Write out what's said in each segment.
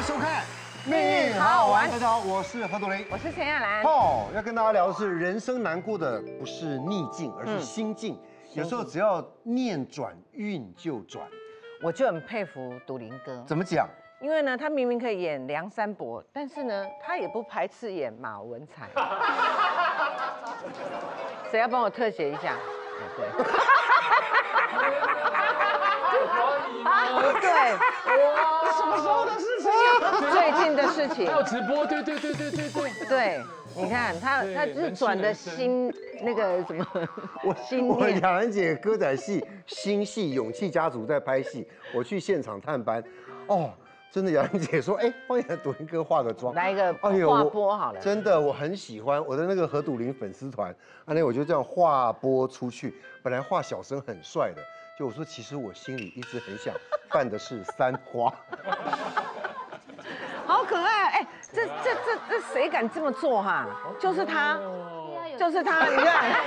收看《命运好好玩》。大家好，我是何笃林， 我是陈亚兰。 要跟大家聊的是人生难过的不是逆境，而是心境。有时候只要念转，运就转。 我就很佩服笃林哥。 怎么讲？ 因为呢，他明明可以演梁山伯，但是呢，他也不排斥演马文才。谁要帮我特写一下？对。对，哇，什么时候的事情？最近的事情。 还有直播，对。 对，你看他就是转的心那个什么， 我雅兰姐歌仔戏新戏《勇气家族》在拍戏，我去现场探班，真的雅兰姐说，帮笃林哥化个妆， 来一个画波好了。 真的，我很喜欢我的那个何笃林粉丝团，我就这样画波出去。本来画小生很帅的，就我说其实我心里一直很想扮的是三花。 好可爱！这谁敢这么做哈？就是他，就是他，你看。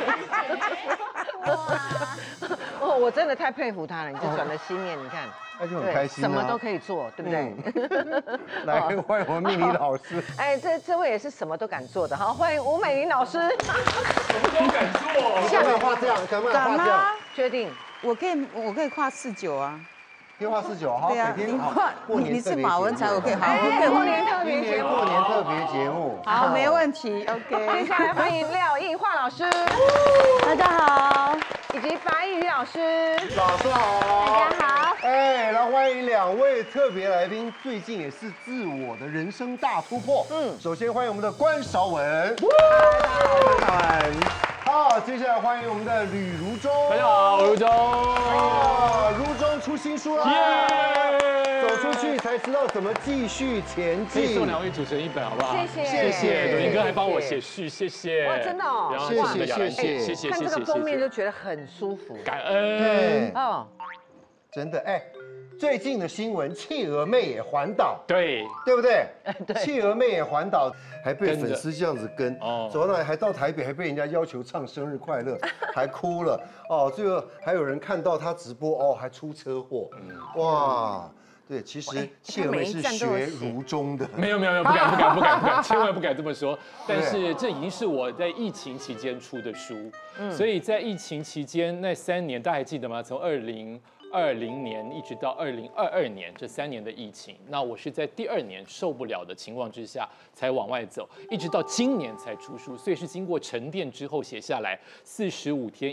我真的太佩服他了，你这转的心念，你看， 那就很开心， 什么都可以做，对不对？ 来，欢迎我们命理老师。 这位也是什么都敢做的，好，欢迎吴美玲老师。 什么都敢做， 想不想画这样？想不想画这样？ 确定？ 我可以画49啊。 可以画49，好， 对啊， 每天过年你是马文才，我可以好， 过年特别节目， 过年特别节目， 好，没问题 ，OK。 接下来欢迎廖映华老师， 大家好， 以及白宇老师， 老师好， 大家好。 然后欢迎2位特别来宾，最近也是自我的人生大突破。首先欢迎我们的关韶文，大家好。好，接下来欢迎我们的吕如中， 大家好，我如中。 如中出新书了，走出去才知道怎么继续前进。 可以送2位主持人1本，好不好？ 谢谢， 笃林哥还帮我写序，谢谢。 哇，真的哦， 谢谢。 看这个封面就觉得很舒服， 感恩。 真的最近的新闻，企鹅妹也环岛，对不对？ 对， 企鹅妹也环岛，还被粉丝这样子跟，走到那还到台北，还被人家要求唱生日快乐，还哭了，最后还有人看到她直播，还出车祸，哇！对，其实企鹅妹是学如中的， 没有，不敢，千万不敢这么说。但是这已经是我在疫情期间出的书，所以在疫情期间那3年，大家还记得吗？从2020年一直到2022年这3年的疫情，那我是在第2年受不了的情况之下才往外走，一直到今年才出书，所以是经过沉淀之后写下来45天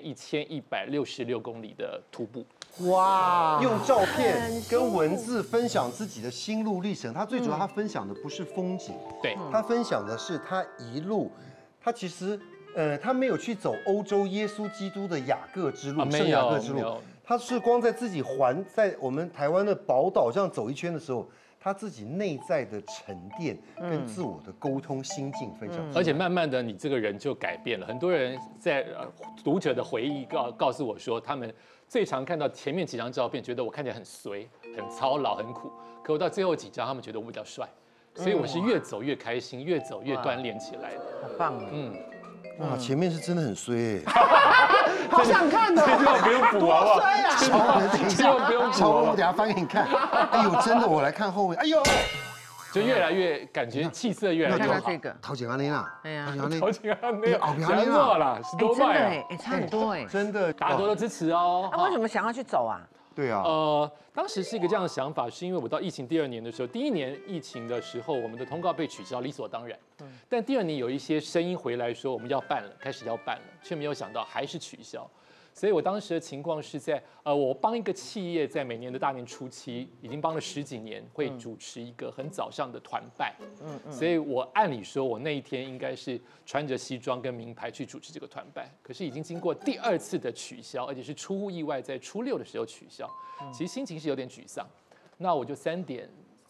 1166公里的徒步。 哇！用照片跟文字分享自己的心路历程，他最主要他分享的不是风景， 对， 他分享的是他一路，他其实他没有去走欧洲耶稣基督的雅各之路，圣雅各之路。他是光在自己在我们台湾的宝岛这样走一圈的时候，他自己内在的沉淀跟自我的沟通心境分享， 而且慢慢的你这个人就改变了。很多人在读者的回忆告诉我说，他们最常看到前面几张照片，觉得我看起来很衰、很操劳、很苦，可我到最后几张，他们觉得我比较帅，所以我是越走越开心，越走越锻炼起来的。 好棒， 哇，前面是真的很衰好想看哦！ 这句话不用补好不好？ 千万不用补，我等下翻给你看。哎呦，真的，我来看后面，哎呦， 就越来越感觉气色越来越好。 这个陶景安妮啦， 陶景安妮， 好漂亮啦，10多迈， 差很多真的， 大家多多支持哦。 那为什么想要去走啊？ 对啊， 当时是一个这样的想法，是因为我到疫情第2年的时候，第1年疫情的时候，我们的通告被取消，理所当然。但第2年有一些声音回来说我们要办了，开始要办了，却没有想到还是取消。所以我当时的情况是在我帮一个企业在每年的大年初7，已经帮了10几年，会主持一个很早上的团拜。所以我按理说，我那一天应该是穿着西装跟名牌去主持这个团拜，可是已经经过第2次的取消，而且是出乎意外，在初6的时候取消，其实心情是有点沮丧。那我就3点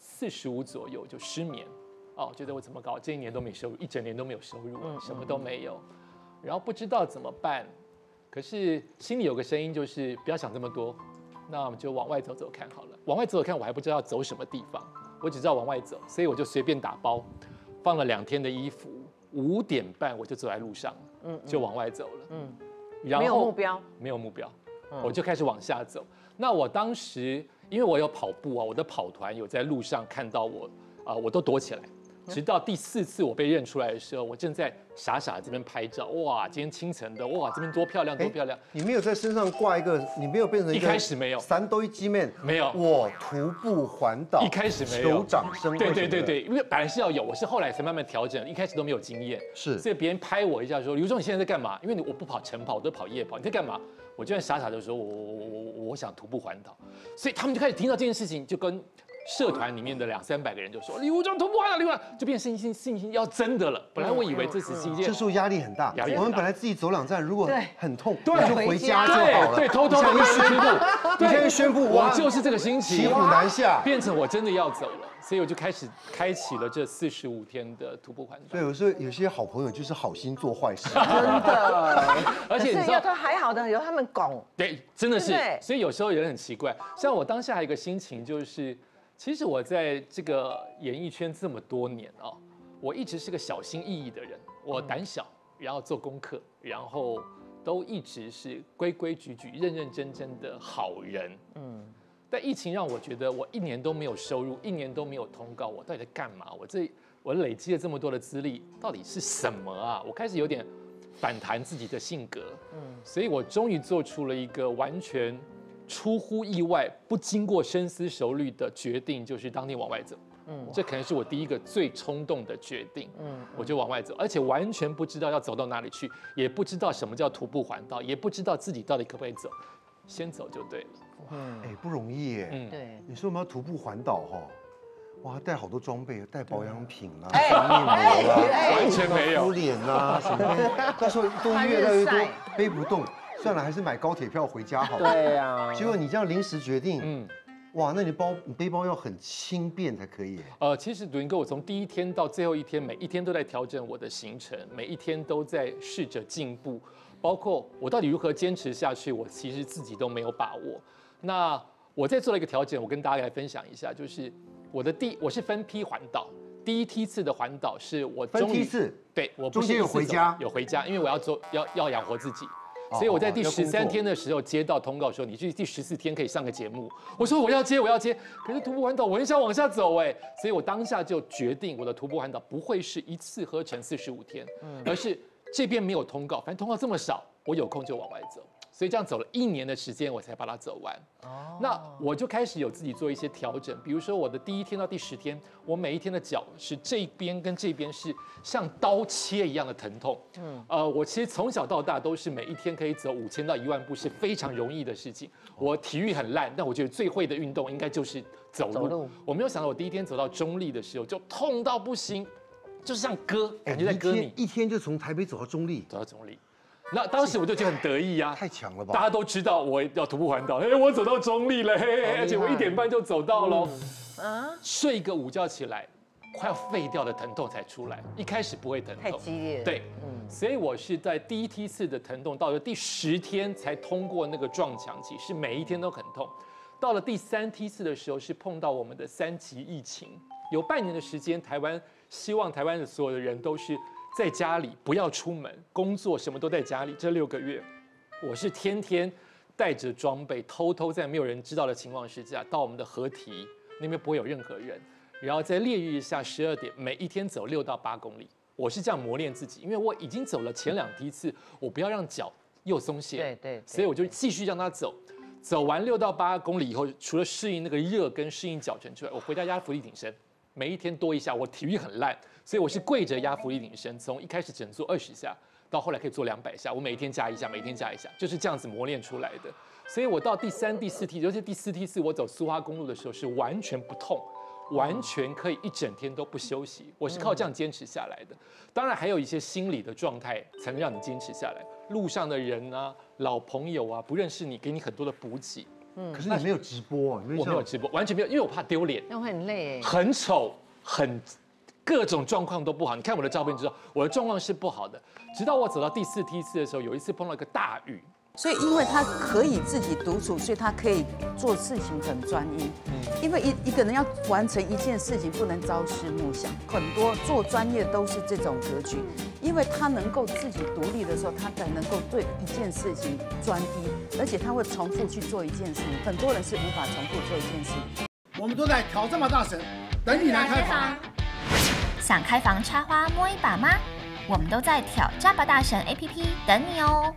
45左右就失眠，觉得我怎么搞，这1年都没收入，一整年都没有收入，什么都没有，然后不知道怎么办。可是心里有个声音，就是不要想这么多，那我们就往外走走看好了。往外走走看，我还不知道走什么地方，我只知道往外走，所以我就随便打包，放了2天的衣服，5点半我就走在路上，就往外走了。然后没有目标， 没有目标，我就开始往下走。那我当时因为我有跑步啊，我的跑团有在路上看到我我都躲起来。直到第4次我被认出来的时候，我正在傻傻这边拍照，哇，今天清晨的，哇，这边多漂亮，多漂亮。 你没有在身上挂一个，你没有变成一开始没有三堆鸡面， 没有， 我徒步环岛， 一开始没有， 求掌声。 对，因为本来是要有，我是后来才慢慢调整，一开始都没有经验， 是， 所以别人拍我一下说，刘忠你现在在干嘛？因为我不跑晨跑，我都跑夜跑，你在干嘛？我就在傻傻的说，我想徒步环岛，所以他们就开始听到这件事情，就跟社团里面的200-300个人就说李武忠徒步环岛，李武忠就变信心要真的了。本来我以为这只是一件， 这时候压力很大，我们本来自己走2站，如果很痛，就回家就好了。 对，偷偷的宣布， 你现在宣布我就是这个心情， 骑虎难下， 变成我真的要走了。所以我就开始开启了这45天的徒步环岛。 对，有时候有些好朋友就是好心做坏事， 真的。 而且你知道， 都还好的，有他们拱。 对，真的是。所以有时候人很奇怪，像我当下还有一个心情就是，其实我在这个演艺圈这么多年哦，我一直是个小心翼翼的人，我胆小，然后做功课，然后都一直是规规矩矩、认认真真的好人。但疫情让我觉得，我1年都没有收入，1年都没有通告，我到底在干嘛？我累积了这么多的资历，到底是什么啊？我开始有点反弹自己的性格，所以我终于做出了一个完全出乎意外、不经过深思熟虑的决定，就是当天往外走。这可能是我第一个最冲动的决定。我就往外走，而且完全不知道要走到哪里去，也不知道什么叫徒步环岛，也不知道自己到底可不可以走，先走就对了。 不容易耶。 对， 你说我们要徒步环岛哈，哇，带好多装备，带保养品啦，面膜啦， 完全没有敷脸啦什么的，到时候都越来越多，背不动，算了，还是买高铁票回家好了。 对呀。 结果你这样临时决定，哇，那你背包要很轻便才可以。 其实笃英哥，我从第1天到最后1天，每一天都在调整我的行程，每一天都在试着进步，包括我到底如何坚持下去，我其实自己都没有把握。那我在做了一个调整，我跟大家来分享一下，就是我是分批环岛，第1梯次的环岛是我分梯次， 对，我中间有回家， 因为我要走要养活自己。所以我在第13天的时候接到通告说，你去第14天可以上个节目。我说我要接，可是徒步环岛我很想往下走哎，所以我当下就决定我的徒步环岛不会是一次合成45天，而是这边没有通告，反正通告这么少，我有空就往外走。所以这样走了1年的时间，我才把它走完。那我就开始有自己做一些调整，比如说我的第1天到第10天，我每一天的脚是这边跟这边是像刀切一样的疼痛。我其实从小到大都是每一天可以走5000到1万步，是非常容易的事情。我体育很烂，但我觉得最会的运动应该就是走路。我没有想到我第1天走到中立的时候就痛到不行，就是像割，感觉在割你。 一天就从台北走到中立， 那当时我就觉得很得意啊， 太强了吧！ 大家都知道我要徒步环岛，我走到中立了，而且我1点半就走到了。睡个午觉起来，快要废掉的疼痛才出来，一开始不会疼痛， 太激烈了。 对，所以我是在第1梯次的疼痛，到了第10天才通过那个撞墙期，是每一天都很痛。到了第3梯次的时候，是碰到我们的3级疫情，有半年的时间，希望台湾的所有的人都是在家里不要出门，工作什么都在家里。这6个月，我是天天带着装备，偷偷在没有人知道的情况之下，到我们的河堤那边不会有任何人，然后在烈日下12点，每一天走6到8公里。我是这样磨练自己，因为我已经走了前2梯次，我不要让脚又松懈， 对， 所以我就继续让它走。走完6到8公里以后，除了适应那个热跟适应脚程之外，我回到家伏地挺身，每一天多1下。我体育很烂，所以我是跪着压伏地挺身，从一开始只能做20下，到后来可以做200下。我每一天加1下，每天加1下，就是这样子磨练出来的。所以我到第3、第4梯，尤其第4梯次，我走苏花公路的时候是完全不痛，完全可以一整天都不休息。我是靠这样坚持下来的。当然还有一些心理的状态才能让你坚持下来。路上的人啊，老朋友啊，不认识你，给你很多的补给。 可是你没有直播， 我没有直播，完全没有，因为我怕丢脸， 那会很累， 很丑，各种状况都不好。你看我的照片知道，我的状况是不好的。直到我走到第4梯次的时候，有一次碰到一个大雨。 所以，因为他可以自己独处，所以他可以做事情很专一。因为一个人要完成一件事情，不能朝思暮想。很多做专业都是这种格局，因为他能够自己独立的时候，他才能够对一件事情专一，而且他会重复去做一件事情。很多人是无法重复做一件事情。 我们都在挑战吧大神， 等你来开房。想开房插花摸一把吗？我们都在挑战吧大神 APP 等你哦。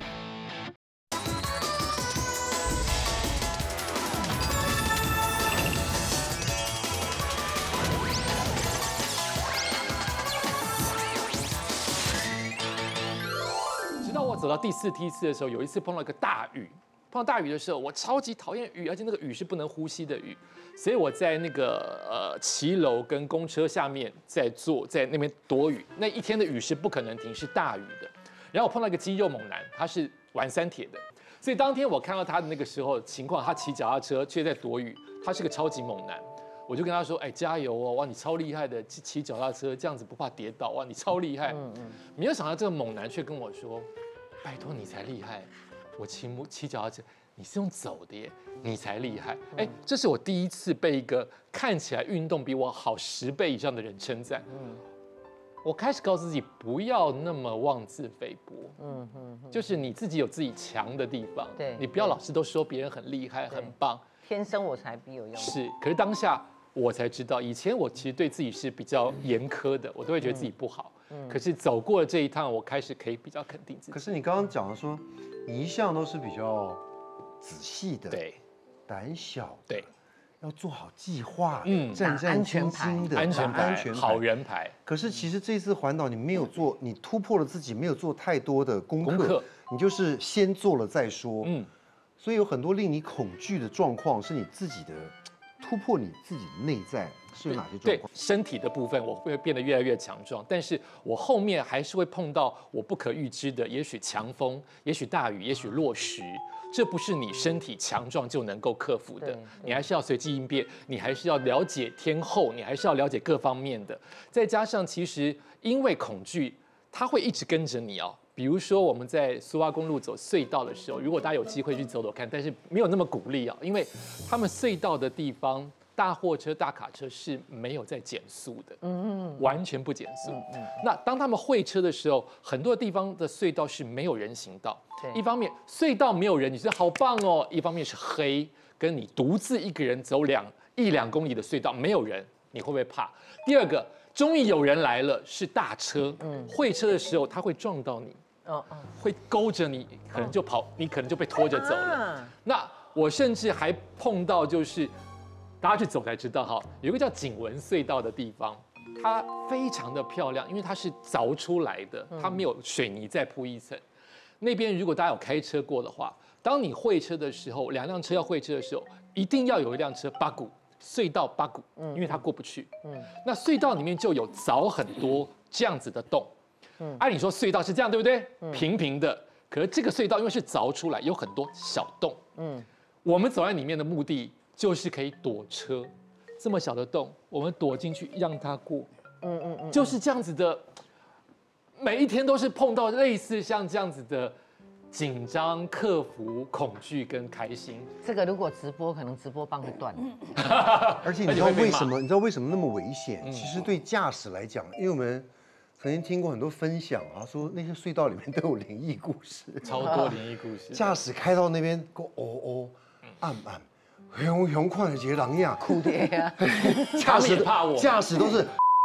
直到我走到第4梯次的时候，有一次碰到一个大雨。碰到大雨的时候，我超级讨厌雨，而且那个雨是不能呼吸的雨，所以我在那个骑楼跟公车下面在那边躲雨。那一天的雨是不可能停，是大雨的。然后我碰到一个肌肉猛男，他是玩3铁的，所以当天我看到他的那个时候情况，他骑脚踏车却在躲雨，他是个超级猛男。我就跟他说：“哎，加油哦！哇，你超厉害的，骑脚踏车这样子不怕跌倒，哇，你超厉害。”没有想到这个猛男却跟我说：“拜托你才厉害。”我骑脚踏车，你是用走的耶，你才厉害。哎，这是我第一次被一个看起来运动比我好10倍以上的人称赞。我开始告诉自己不要那么妄自菲薄。就是你自己有自己强的地方， 对， 你不要老是都说别人很厉害、很棒。 天生我材必有用。 是，可是当下我才知道，以前我其实对自己是比较严苛的，我都会觉得自己不好。可是走过了这一趟，我开始可以比较肯定自己。 可是你刚刚讲的说，你一向都是比较仔细的， 对， 胆小， 对， 要做好计划，战战兢兢的， 安全牌，好人牌。 可是其实这次环岛你没有做，你突破了自己，没有做太多的功课，你就是先做了再说。所以有很多令你恐惧的状况，是你自己的突破，你自己的内在是有哪些状况？ 对，身体的部分我会变得越来越强壮，但是我后面还是会碰到我不可预知的，也许强风，也许大雨，也许落石。这不是你身体强壮就能够克服的，你还是要随机应变，你还是要了解天候，你还是要了解各方面的。再加上，其实因为恐惧，它会一直跟着你哦。比如说我们在苏花公路走隧道的时候，如果大家有机会去走走看，但是没有那么鼓励啊，因为他们隧道的地方，大货车、大卡车是没有在减速的，完全不减速。那当他们会车的时候，很多地方的隧道是没有人行道。一方面隧道没有人，你觉得好棒哦；一方面是黑，跟你独自一个人走1、2公里的隧道没有人，你会不会怕？第二个，终于有人来了，是大车，会车的时候他会撞到你。会勾着你，可能就跑，你可能就被拖着走了。那我甚至还碰到，就是大家去走才知道哈，有一个叫景文隧道的地方，它非常的漂亮，因为它是凿出来的，它没有水泥再铺一层。那边如果大家有开车过的话，当你会车的时候，2辆车要会车的时候，一定要有一辆车八股隧道八股，因为它过不去。那隧道里面就有凿很多这样子的洞。按理说隧道是这样，对不对？平平的。可是这个隧道因为是凿出来，有很多小洞。我们走在里面的目的就是可以躲车。这么小的洞，我们躲进去让它过。就是这样子的。每一天都是碰到类似像这样子的紧张、克服、恐惧跟开心。 这个如果直播，可能直播棒会断。 而且你知道为什么？你知道为什么那么危险？其实对驾驶来讲，因为我们曾经听过很多分享啊，说那些隧道里面都有灵异故事， 超多灵异故事。 驾驶开到那边，暗暗，熊看着一个人影， 哭的呀。 驾驶怕我， 驾驶都是。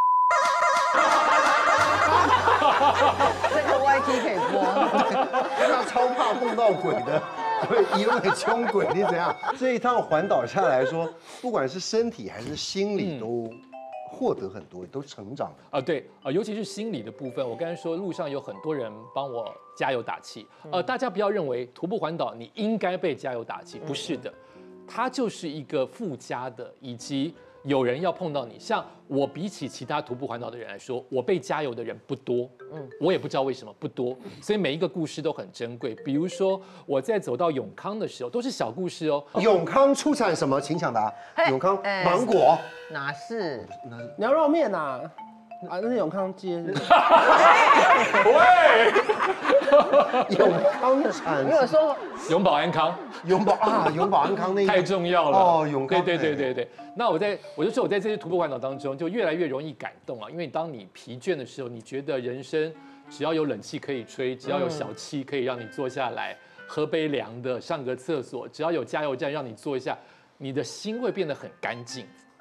这个 YT 可以播， 他超怕碰到鬼的，会一路的冲鬼，你怎样？这一趟环岛下来说，不管是身体还是心理都获得很多，都成长了。 对尤其是心理的部分，我刚才说路上有很多人帮我加油打气。大家不要认为徒步环岛你应该被加油打气，不是的，它就是一个附加的，以及有人要碰到你。像我比起其他徒步环岛的人来说，我被加油的人不多，我也不知道为什么不多，所以每一个故事都很珍贵。比如说我在走到永康的时候，都是小故事哦。 永康出产什么？请抢答。永康芒果哪是？ 牛肉面呐。那是永康街。 喂， 永康产。 如果说永保安康， 永保安康那太重要了哦。永康， 对。那我就说我在这些徒步环岛当中，就越来越容易感动啊，因为当你疲倦的时候，你觉得人生只要有冷气可以吹，只要有小憩可以让你坐下来喝杯凉的，上个厕所，只要有加油站让你坐一下，你的心会变得很干净。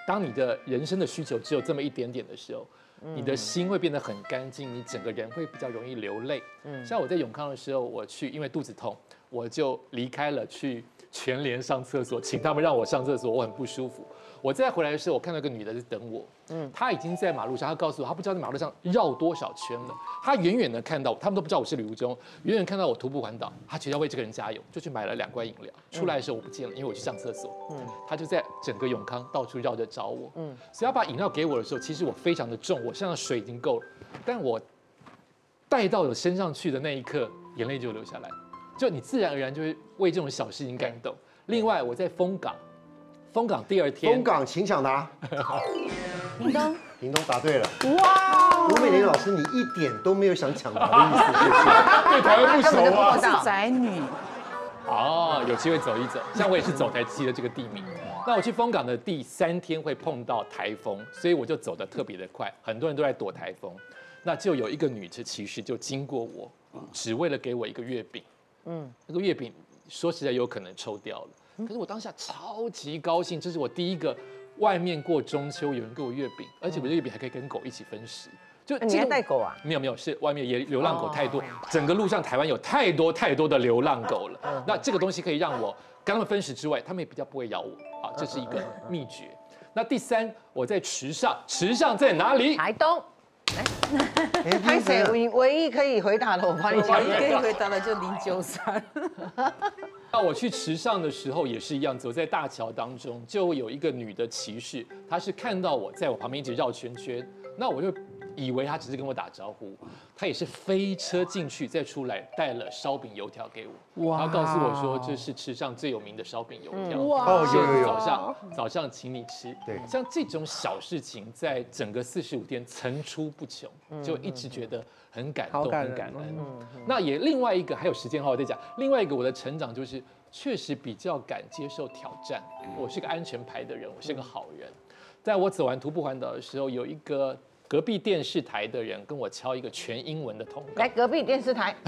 当你的人生的需求只有这么一点点的时候，你的心会变得很干净，你整个人会比较容易流泪。像我在永康的时候，我去因为肚子痛，我就离开了去全联上厕所，请他们让我上厕所，我很不舒服。我再回来的时候，我看到一个女的在等我，她已经在马路上，她告诉我，她不知道在马路上绕多少圈了。她远远的看到我，他们都不知道我是旅途中，远远看到我徒步环岛，她觉得要为这个人加油，就去买了2罐饮料。出来的时候我不见了，因为我去上厕所。她就在整个永康到处绕着找我。所以她把饮料给我的时候，其实我非常的重，我身上水已经够了，但我带到我身上去的那一刻，眼泪就流下来。就你自然而然就会为这种小事情感动。另外，我在丰港第2天， 丰港请抢答。 屏东答对了。哇！吴美玲老师，你一点都没有想抢答的意思，是不是？ 对台湾不熟啊。 我是宅女。 哦，有机会走一走。像我也是走才记得这个地名。那我去丰港的第3天会碰到台风，所以我就走得特别的快，很多人都在躲台风。那就有一个女骑士就经过我，只为了给我一个月饼。那个月饼说实在有可能抽掉了。可是我当下超级高兴，这是我第一个外面过中秋有人给我月饼，而且我的月饼还可以跟狗一起分食。就你还带狗啊？ 没有，是外面也流浪狗太多，整个路上台湾有太多的流浪狗了。那这个东西可以让我跟他们分食之外，他们也比较不会咬我啊，这是一个秘诀。那第3，我在池上在哪里？ 台东。拍谁？唯一可以回答的，我帮你讲。 唯一可以回答的就093。 那我去池上的时候也是一样，走在大桥当中，就有一个女的骑士，她是看到我在我旁边一直绕圈圈，那我就以为她只是跟我打招呼，她也是飞车进去再出来，带了烧饼油条给我，她告诉我说这是池上最有名的烧饼油条，有，早上请你吃。对，像这种小事情，在整个45天层出不穷，就一直觉得很感动，很感恩。那也另外一个还有时间的话我再讲，另外一个我的成长就是确实比较敢接受挑战，我是个安全牌的人，我是个好人。在我走完徒步环岛的时候，有一个隔壁电视台的人跟我敲一个全英文的通告。 来隔壁电视台，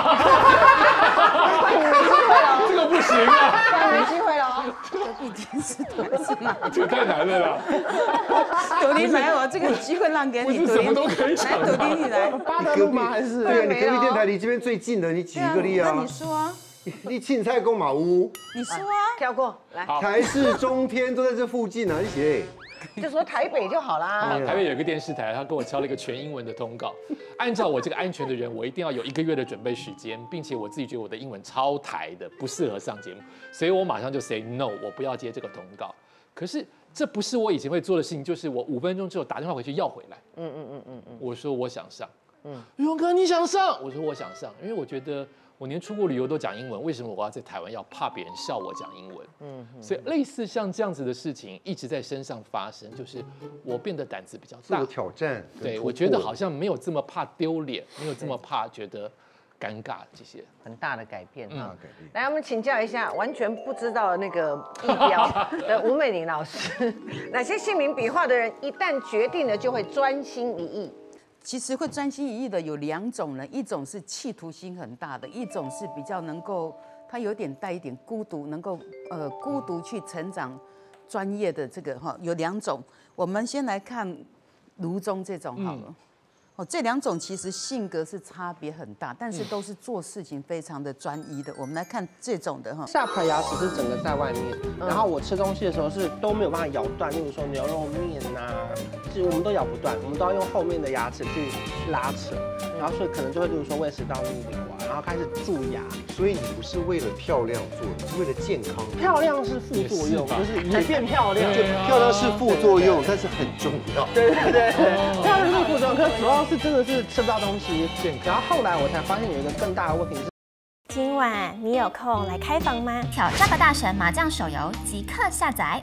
这个不行啊， 没机会了。 隔壁电视台是哪？ 这个太难了啦。 朵琳来，我这个机会让给你。 不是什么都可以讲。 来，朵琳你来。 巴德路吗？还是？ 对啊，你隔壁电台离这边最近的，你举一个例啊。 那你说啊。 你青菜公马屋。 你说啊。 跳过来。 台视、中天都在这附近啊，一起。 就说台北就好啦。 台北有一个电视台，他跟我敲了一个全英文的通告。按照我这个安全的人，我一定要有1个月的准备时间，并且我自己觉得我的英文超台的，不适合上节目，所以我马上就 say no， 我不要接这个通告。可是这不是我以前会做的事情，就是我5分钟之后打电话回去要回来。我说我想上。勇哥你想上？我说我想上，因为我觉得我连出国旅游都讲英文，为什么我要在台湾要怕别人笑我讲英文？所以类似像这样子的事情一直在身上发生，就是我变得胆子比较大， 挑战。 对，我觉得好像没有这么怕丢脸，没有这么怕觉得尴尬，这些很大的改变啊！来，我们请教一下完全不知道那个地标的吴美玲老师，哪些姓名笔画的人一旦决定了就会专心一意？ 其实会专心一意的有2种人，一种是企图心很大的，一种是比较能够他有点带一点孤独，能够孤独去成长专业的这个哈，有2种。我们先来看卢中这种好了。这2种其实性格是差别很大，但是都是做事情非常的专一的。我们来看这种的哈， 下排牙齿是整个在外面，然后我吃东西的时候是都没有办法咬断，例如说牛肉面呐，是我们都咬不断，我们都要用后面的牙齿去拉扯，然后所以可能就会例如说胃食道逆流啊，然后开始蛀牙。所以你不是为了漂亮做的，是为了健康。漂亮是副作用，就是也变漂亮。 就漂亮是副作用，但是很重要。 对，漂亮是副作用，可是主要是真的是吃不到东西。然后后来我才发现有一个更大的问题是， 今晚你有空来开房吗？挑战吧大神麻将手游即刻下载。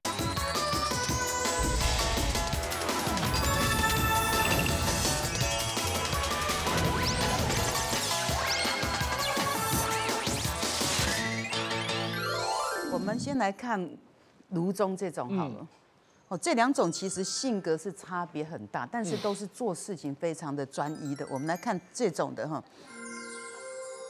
我们先来看卢中这种好了。这2种其实性格是差别很大，但是都是做事情非常的专一的。我们来看这种的哈，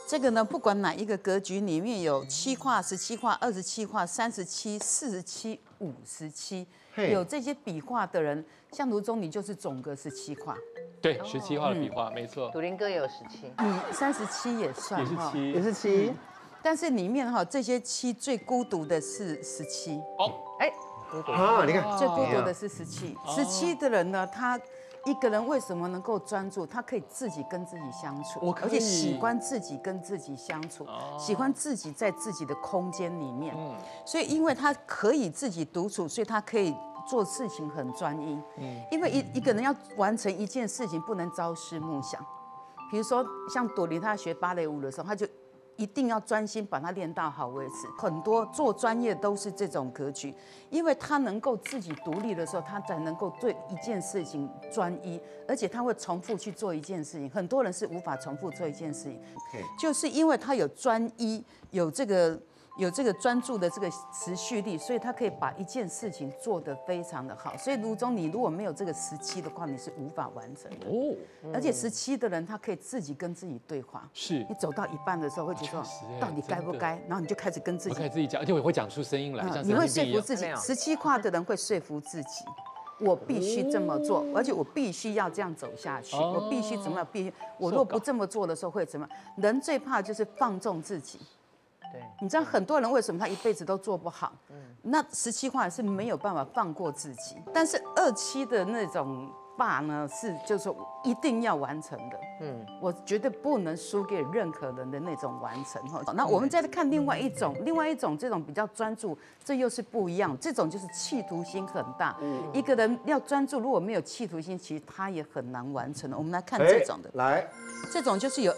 这个呢，不管哪一个格局里面有7画、17画、27画、37、47、57，有这些笔画的人，像卢中，你就是总格17画。 对，17画的笔画，没错。 笃林哥也有17， 你37也算， 也是7。 但是里面这些7最孤独的是17。 哦， 哎， 你看最孤独的是17。17的人呢，他一个人为什么能够专注？他可以自己跟自己相处，而且喜欢自己跟自己相处，喜欢自己在自己的空间里面。所以因为他可以自己独处，所以他可以做事情很专一。因为一个人要完成一件事情，不能朝思暮想。比如说像朵琳，她学芭蕾舞的时候，她就一定要专心把它练到好为止。很多做专业都是这种格局，因为他能够自己独立的时候，他才能够对一件事情专一，而且他会重复去做一件事情。很多人是无法重复做一件事情，就是因为他有专一，有这个专注的这个持续力，所以他可以把一件事情做得非常的好。所以卢中，你如果没有这个17的话，你是无法完成的。哦，而且17的人他可以自己跟自己对话。是，你走到一半的时候会觉得到底该不该，然后你就开始跟自己， 我开始自己讲，而且我会讲出声音来，像你会说服自己。17画的人会说服自己。我必须这么做，而且我必须要这样走下去，我必须怎么样？我如果不这么做的时候会怎么样？人最怕就是放纵自己。你知道很多人为什么他一辈子都做不好？那17画是没有办法放过自己，但是27的那种霸呢，是就是说一定要完成的。我绝对不能输给任何人的那种完成。那我们再来看另外一种这种比较专注，这又是不一样。这种就是企图心很大。一个人要专注，如果没有企图心，其实他也很难完成的。我们来看这种的， 来。 这种就是有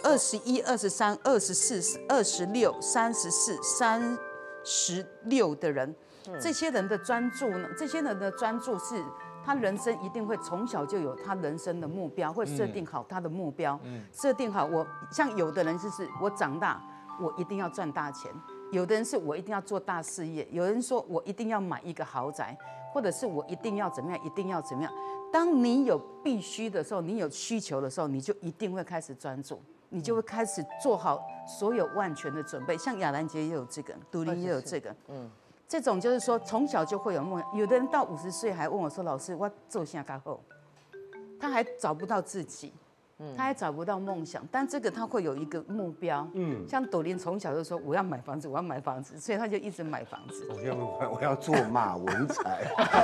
21、23、24、26、34、36的人，这些人的专注呢？这些人的专注是他人生一定会从小就有他人生的目标，会设定好他的目标，设定好像有的人就是我长大我一定要赚大钱，有的人是我一定要做大事业，有人说我一定要买一个豪宅，或者是我一定要怎么样，一定要怎么样。当你有必须的时候，你有需求的时候，你就一定会开始专注，你就会开始做好所有万全的准备。像雅兰姐也有这个，笃林也有这个，这种就是说从小就会有梦。有的人到50岁还问我说：“老师，我做啥干后？”他还找不到自己，他还找不到梦想，但这个他会有一个目标。像朵琳从小就说我要买房子，我要买房子，所以他就一直买房子。 我要做马文才。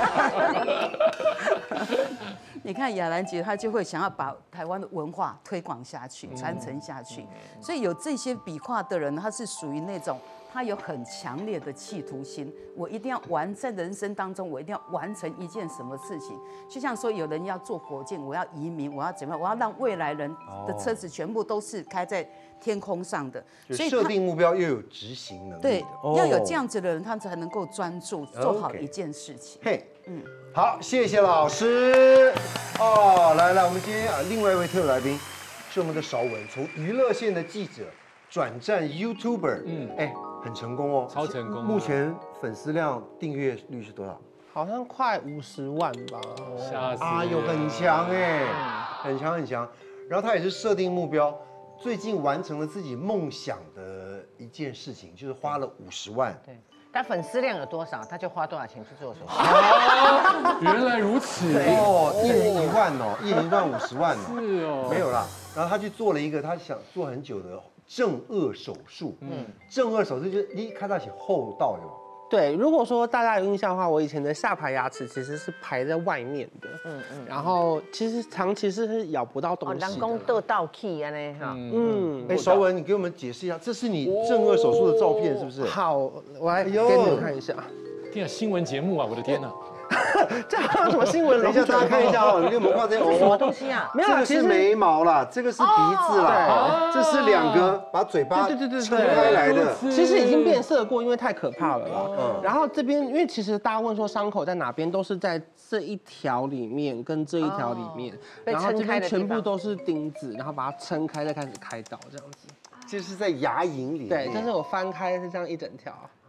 你看雅兰姐，她就会想要把台湾的文化推广下去、传承下去。所以有这些笔画的人，他是属于那种他有很强烈的企图心。我一定要在人生当中，我一定要完成一件什么事情。就像说，有人要坐火箭，我要移民，我要怎么样？我要让未来人的车子全部都是开在天空上的。 所以设定目标又有执行能力。 对，要有这样子的人，他才能够专注做好一件事情。 好，谢谢老师。来，我们今天另外一位特别来宾是我们的韶文，从娱乐线的记者转战 YouTuber，很成功哦， 超成功。 目前粉丝量、订阅率是多少？ 好像快50万吧。 吓死！ 很强很强。然后他也是设定目标，最近完成了自己梦想的一件事情，就是花了50万。 对。他粉丝量有多少，他就花多少钱去做手术。 原来如此一人1万一人赚50万是哦， 没有啦。然后他去做了一个他想做很久的正颚手术。正颚手术就是你看到写后道有吗？ 对，如果说大家有印象的话，我以前的下排牙齿其实是排在外面的，然后其实长期是咬不到东西的。 人工得到气啊呢哈。 韶文，你给我们解释一下，这是你正颚手术的照片是不是？ 好，我来给你们看一下。 天啊，新闻节目啊，我的天哪！ 这还有什么新闻？ 等一下大家看一下哦，你给我们看这什么东西啊？ 没有，这个是眉毛啦，这个是鼻子啦，这是2个把嘴巴撑开来的。 其实已经变色过，因为太可怕了啦。然后这边，因为其实大家问说伤口在哪边，都是在这一条里面跟这一条里面，然后这边全部都是钉子，然后把它撑开，再开始开刀这样子。 就是在牙龈里面。 对，但是我翻开是这样一整条。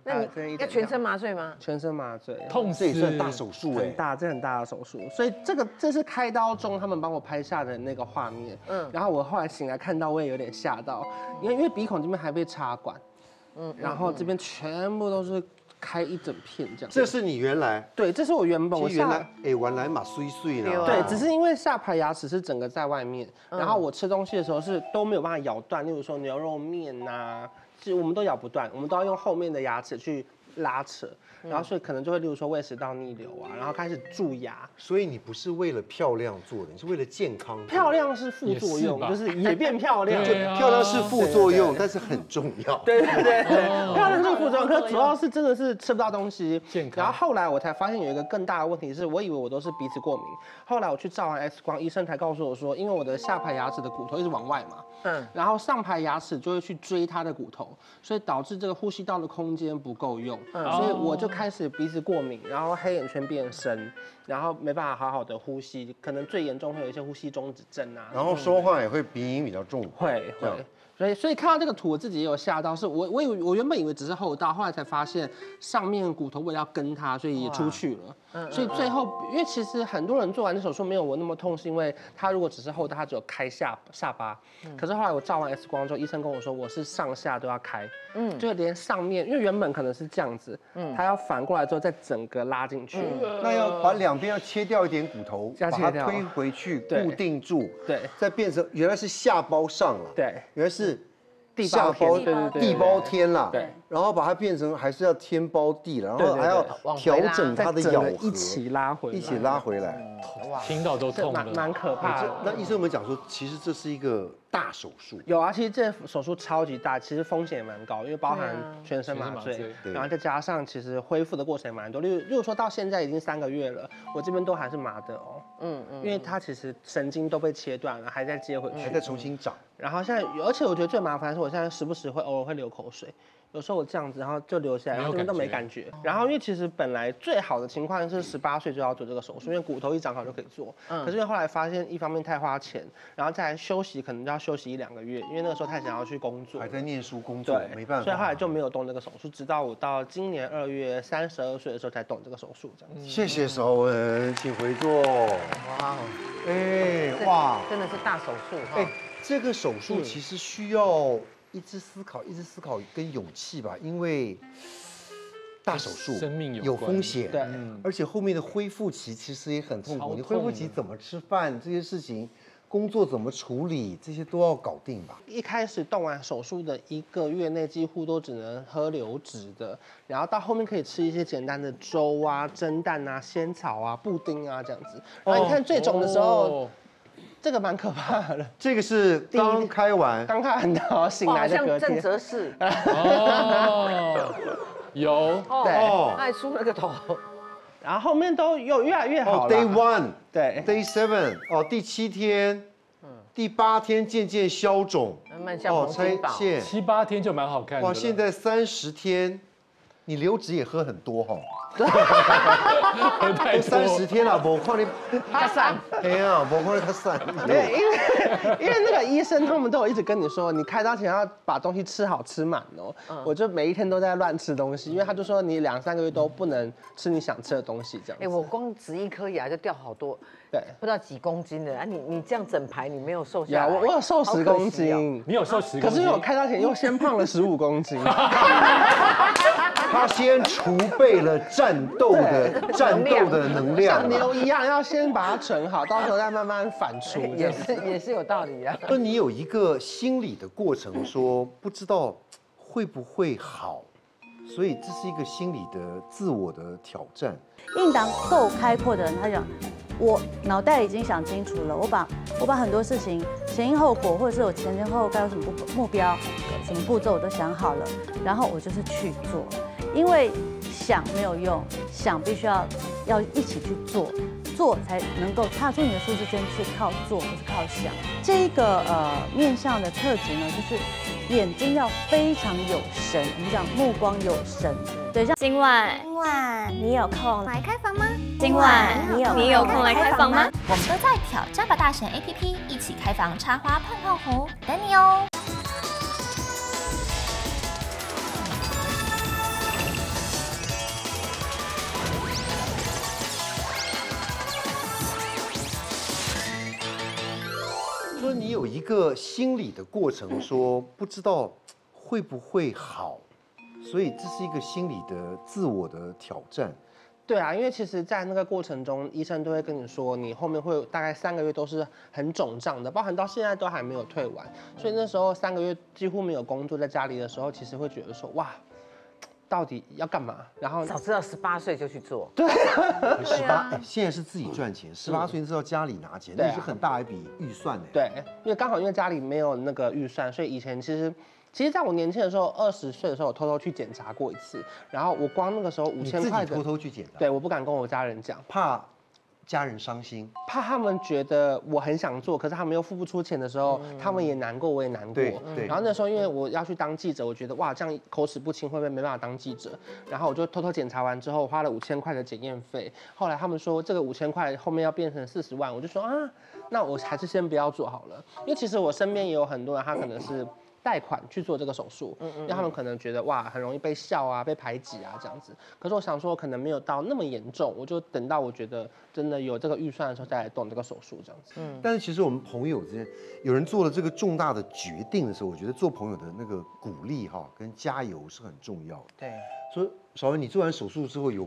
那你要全身麻醉吗？ 全身麻醉， 痛死， 这也算大手术哎， 很大，这很大的手术。所以这是开刀中他们帮我拍下的那个画面。然后我后来醒来看到，我也有点吓到，因为鼻孔这边还被插管，然后这边全部都是开一整片这样。 这是你原来？ 对，这是我原本。 原来原来嘛碎碎呢。 对，只是因为下排牙齿是整个在外面，然后我吃东西的时候是都没有办法咬断，例如说牛肉面呐，其实我们都咬不断，我们都要用后面的牙齿去拉扯。然后所以可能就会，例如说胃食道逆流啊，然后开始蛀牙。 所以你不是为了漂亮做的，你是为了健康。 漂亮是副作用，就是也变漂亮。 漂亮是副作用，但是很重要。 对，漂亮是副作用，可是主要是真的是吃不到东西。健康。然后后来我才发现有一个更大的问题是，我以为我都是鼻子过敏，后来我去照完 X 光，医生才告诉我说，因为我的下排牙齿的骨头一直往外嘛，然后上排牙齿就会去追它的骨头，所以导致这个呼吸道的空间不够用，所以我就开始鼻子过敏，然后黑眼圈变深，然后没办法好好的呼吸，可能最严重会有一些呼吸中止症啊。 然后说话也会鼻音比较重。 会。所以看到这个图，我自己也有吓到，是我原本以为只是后道，后来才发现上面骨头为了要跟它，所以也出去了。所以最后，因为其实很多人做完这手术没有我那么痛，是因为他如果只是后道，他只有开下巴。可是后来我照完 X 光之后，医生跟我说我是上下都要开，就连上面，因为原本可能是这样子，他要反过来之后再整个拉进去。 那要把两边要切掉一点骨头，把它推回去固定住， 对， 再变成原来是下包上了， 对， 原来是。 下包地包天啦， 对， 然后把它变成还是要天包地了，然后还要调整它的咬合， 一起拉回来， 听到都痛了， 蛮可怕的。 那医生有没有讲说，其实这是一个大手术？ 有啊，其实这手术超级大，其实风险也蛮高，因为包含全身麻醉，然后再加上其实恢复的过程也蛮多。例如说到现在已经3个月了，我这边都还是麻的哦，因为它其实神经都被切断了，还在接回去， 还在重新长。 然后现在，而且我觉得最麻烦的是，我现在时不时偶尔会流口水，有时候我这样子，然后就流下来，然后这边都没感觉。然后因为其实本来最好的情况是18岁就要做这个手术，因为骨头一长好就可以做。可是因为后来发现，一方面太花钱，然后再来休息可能就要休息1、2个月，因为那个时候太想要去工作， 还在念书工作，没办法。 所以后来就没有动这个手术，直到我到今年2月32岁的时候才动这个手术，这样子。 谢谢韶文，请回座。哇， 哇，真的是大手术哈。 这个手术其实需要一直思考跟勇气吧，因为大手术生命有风险， 对， 而且后面的恢复期其实也很痛苦。你恢复期怎么吃饭这些事情，工作怎么处理，这些都要搞定吧。 一开始动完手术的1个月内，几乎都只能喝流质的，然后到后面可以吃一些简单的粥啊、蒸蛋啊、仙草啊、布丁啊这样子。然后你看最肿的时候。这个蛮可怕的， 这个是刚开完， 然后醒来的隔天， 好像郑则仕有， 他还梳了个头， 然后后面都有越来越好了。 Day 1， 对 ，Day 7，第7天，第8天渐渐消肿， 慢慢像洪金宝 ，7、8天就蛮好看的。 哇，现在30天，你流质也喝很多哈。 都 30天了，我看你他散， 哎呀，我看你他散。 对，因为那个医生他们都有一直跟你说，你开刀前要把东西吃好吃满哦。我就每一天都在乱吃东西，因为他就说你2、3个月都不能吃你想吃的东西这样。 我光植一颗牙就掉好多， 对， 不知道几公斤的啊！你这样整排你没有瘦下来？ 我有瘦10公斤， 你有瘦10公斤， 可是因为我开刀前又先胖了15公斤。 他先储备了战斗的能量， 像牛一样，要先把它存好，到时候再慢慢反出。 也是有道理啊。 那你有一个心理的过程，说不知道会不会好，所以这是一个心理的自我的挑战。 印堂够开阔的人，他讲，我脑袋已经想清楚了，我把很多事情前因后果，或者是我前后该有什么目标、什么步骤我都想好了，然后我就是去做。因为想没有用，想必须要一起去做，做才能够踏出你的舒适圈，是靠做，不是靠想。这个面向的特质呢，就是眼睛要非常有神，我们讲目光有神。对，像今晚你有空来开房吗？今晚你有空来开房吗？我们都在挑战吧大神 APP 一起开房插花碰碰胡，等你哦。 说你有一个心理的过程，说不知道会不会好，所以这是一个心理的自我的挑战。 对啊，因为其实，在那个过程中，医生都会跟你说，你后面会大概3个月都是很肿胀的，包含到现在都还没有退完。所以那时候3个月几乎没有工作，在家里的时候，其实会觉得说，哇，到底要干嘛？然后早知道18岁就去做。 对 ，18，现在是自己赚钱，18岁知道家里拿钱，那是很大一笔预算呢。 对，因为刚好因为家里没有那个预算，所以以前其实在我年轻的时候，20岁的时候，我偷偷去检查过一次，然后我光那个时候5000块的， 偷偷去检查， 对，我不敢跟我家人讲， 怕家人伤心， 怕他们觉得我很想做，可是他们又付不出钱的时候，他们也难过，我也难过。 对。 然后那时候因为我要去当记者，我觉得哇，这样口齿不清会不会没办法当记者？然后我就偷偷检查完之后，花了5000块的检验费。后来他们说这个5000块后面要变成40万，我就说啊，那我还是先不要做好了，因为其实我身边也有很多人，他可能是贷款去做这个手术，因为他们可能觉得哇很容易被笑啊、被排挤啊这样子。可是我想说可能没有到那么严重，我就等到我觉得真的有这个预算的时候再来动这个手术这样子。 但是其实我们朋友之间有人做了这个重大的决定的时候，我觉得做朋友的那个鼓励哈跟加油是很重要的。 对， 说小文你做完手术之后，有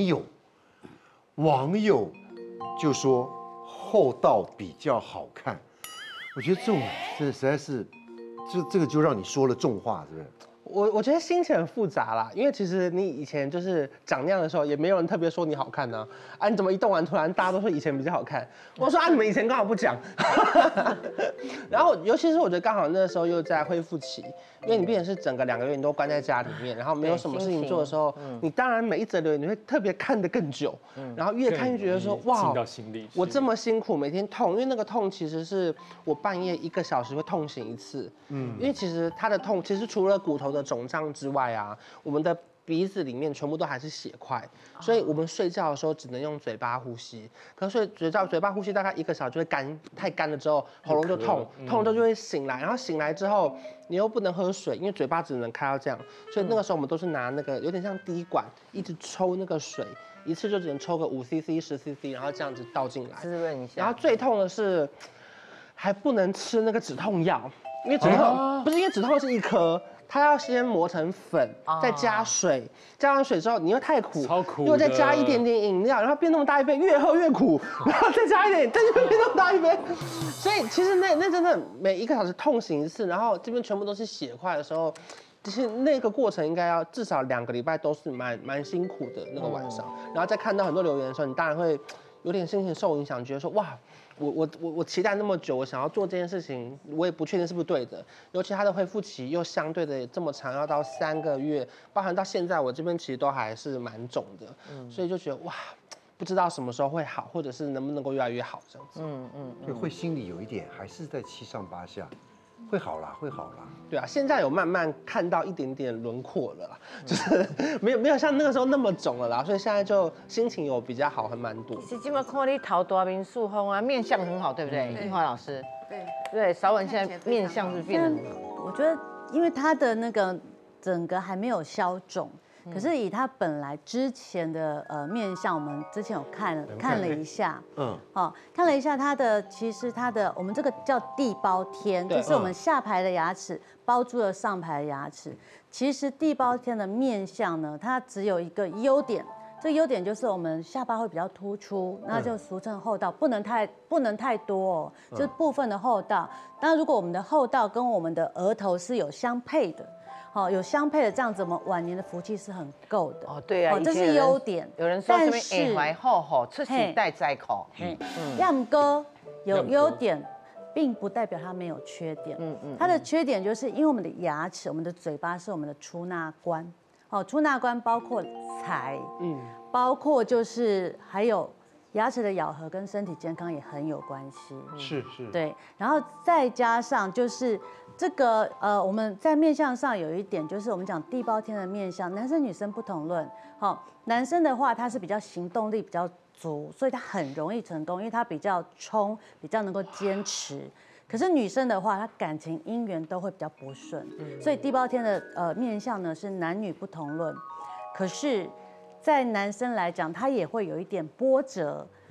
网友就说后道比较好看，我觉得这种真的实在是。这个就让你说了重话，是不是？ 我觉得心情很复杂啦，因为其实你以前就是长那样的时候，也没有人特别说你好看呢。啊，你怎么一动完突然大家都说以前比较好看？我说啊，你们以前刚好不讲。然后尤其是我觉得刚好那时候又在恢复期，因为你毕竟是整个2个月你都关在家里面，然后没有什么事情做的时候，你当然每一则留言你会特别看得更久，然后越看越觉得说哇， 进到心里， 我这么辛苦，每天痛，因为那个痛其实是我半夜1个小时会痛醒一次，因为其实它的痛其实除了骨头的肿胀之外啊，我们的鼻子里面全部都还是血块，所以我们睡觉的时候只能用嘴巴呼吸。可是嘴巴呼吸大概1个小时就会干，太干了之后喉咙就痛，痛了之后就会醒来，然后醒来之后你又不能喝水，因为嘴巴只能开到这样，所以那个时候我们都是拿那个有点像滴管，一直抽那个水，一次就只能抽个5cc、10cc， 然后这样子倒进来。 滋润一下。 然后最痛的是还不能吃那个止痛药，因为止痛不是因为止痛是一颗。它要先磨成粉，再加水，加完水之后你又太苦， 超苦， 又再加一点点饮料，然后变那么大一杯，越喝越苦，然后再加一点，但是变那么大一杯，所以其实那真的每1个小时痛醒一次，然后这边全部都是血块的时候，其实那个过程应该要至少2个礼拜都是蛮辛苦的那个晚上，然后再看到很多留言的时候，你当然会有点心情受影响，觉得说哇。我期待那么久，我想要做这件事情，我也不确定是不是对的。尤其它的恢复期又相对的这么长，要到3个月，包含到现在我这边其实都还是蛮肿的，所以就觉得哇，不知道什么时候会好，或者是能不能够越来越好这样子。 对，会心里有一点还是在7上8下，会好啦，会好啦。 对啊，现在有慢慢看到一点点轮廓了啦，就是没有像那个时候那么肿了啦，所以现在就心情有比较好，还蛮多。 其实今麦看你头大面素风啊，面相很好，对不对？映华老师。对，韶文现在面相是变得很好。 我觉得，因为他的那个整个还没有消肿。可是以他本来之前的面相，我们之前有看了一下，看了一下他的，其实他的我们这个叫地包天，就是我们下排的牙齿包住了上排的牙齿。其实地包天的面相呢，它只有一个优点，这个优点就是我们下巴会比较突出，那就俗称后道，不能太多哦，就是部分的后道。当然，如果我们的后道跟我们的额头是有相配的。好，有相配的这样子，我们晚年的福气是很够的。 哦，对啊， 这是优点。 有人说这边眼怀厚厚，出喜带在口。 样哥有优点，并不代表它没有缺点。它的缺点就是因为我们的牙齿、我们的嘴巴是我们的出纳关。哦，出纳关包括财，包括就是还有牙齿的咬合跟身体健康也很有关系。 是。 对，然后再加上就是。这个我们在面相上有一点，就是我们讲地包天的面相，男生女生不同论。好，男生的话他是比较行动力比较足，所以他很容易成功，因为他比较冲，比较能够坚持。可是女生的话，她感情姻缘都会比较不顺，所以地包天的面相呢是男女不同论。可是，在男生来讲，他也会有一点波折。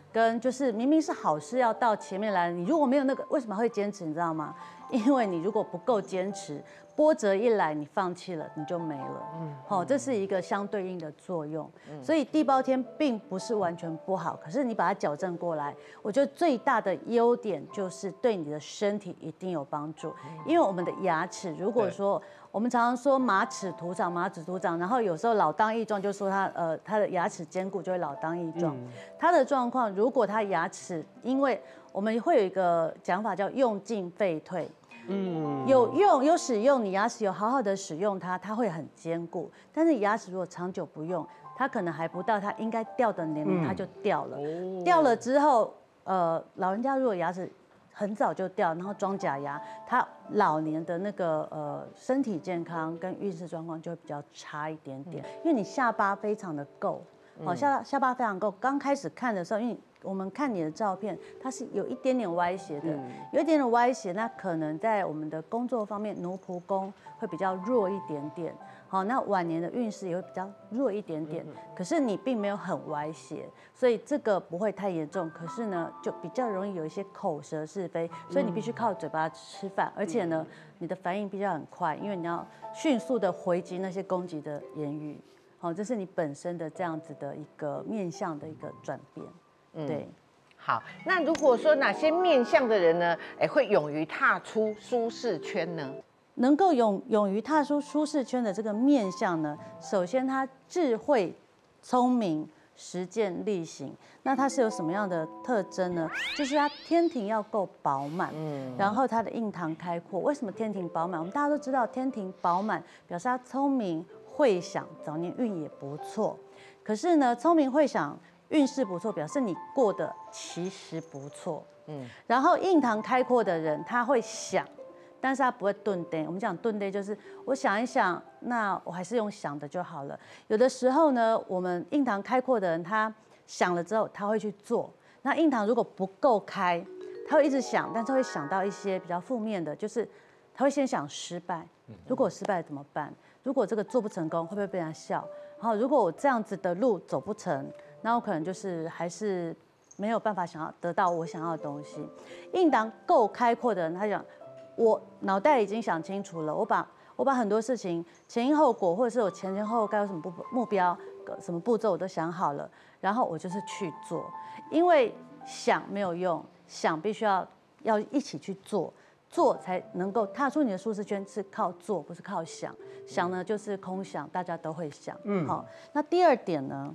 跟就是明明是好事要到前面来，你如果没有那个，为什么会坚持？你知道吗？因为你如果不够坚持，波折一来你放弃了，你就没了。好，这是一个相对应的作用。所以地包天并不是完全不好，可是你把它矫正过来，我觉得最大的优点就是对你的身体一定有帮助。因为我们的牙齿，如果说我们常常说马齿徒长，马齿徒长，然后有时候老当益壮，就说他的牙齿坚固就会老当益壮。他的状况，如果他牙齿，因为我们会有一个讲法叫用进废退。有使用，你牙齿有好好的使用它，它会很坚固。但是牙齿如果长久不用，它可能还不到它应该掉的年龄，它就掉了。掉了之后，老人家如果牙齿很早就掉，然后装假牙，他老年的那个身体健康跟运势状况就会比较差一点点，因为你下巴非常的够，好下巴非常够。刚开始看的时候，因为我们看你的照片，它是有一点点歪斜的，有一点点歪斜，那可能在我们的工作方面，奴仆宫会比较弱一点点。好，那晚年的运势也会比较弱一点点。可是你并没有很歪斜，所以这个不会太严重。可是呢，就比较容易有一些口舌是非，所以你必须靠嘴巴吃饭，而且呢，你的反应必须要很快，因为你要迅速的回击那些攻击的言语。好，这是你本身的这样子的一个面向的一个转变。对， 好，那如果说哪些面向的人呢，会勇于踏出舒适圈呢？ 能够勇于踏出舒适圈的这个面向呢，首先他智慧、聪明、实践力行。那他是有什么样的特征呢？就是他天庭要够饱满，然后他的印堂开阔。为什么天庭饱满？我们大家都知道，天庭饱满表示他聪明、慧想，早年运也不错。可是呢，聪明慧想运势不错，表示你过得其实不错。然后印堂开阔的人，他会想，但是他不会顿呆。我们讲顿呆，就是我想一想，那我还是用想的就好了。有的时候呢，我们印堂开阔的人，他想了之后，他会去做。那印堂如果不够开，他会一直想，但是会想到一些比较负面的，就是他会先想失败，如果失败怎么办？如果这个做不成功，会不会被人家笑？然后如果我这样子的路走不成，那我可能就是还是没有办法想要得到我想要的东西。印堂够开阔的人，他讲我脑袋已经想清楚了，我把很多事情前因后果，或者是我前后该有什么目标、什么步骤我都想好了，然后我就是去做。因为想没有用，想必须要一起去做，做才能够踏出你的舒适圈，是靠做，不是靠想。想呢就是空想，大家都会想。好，那第二点呢，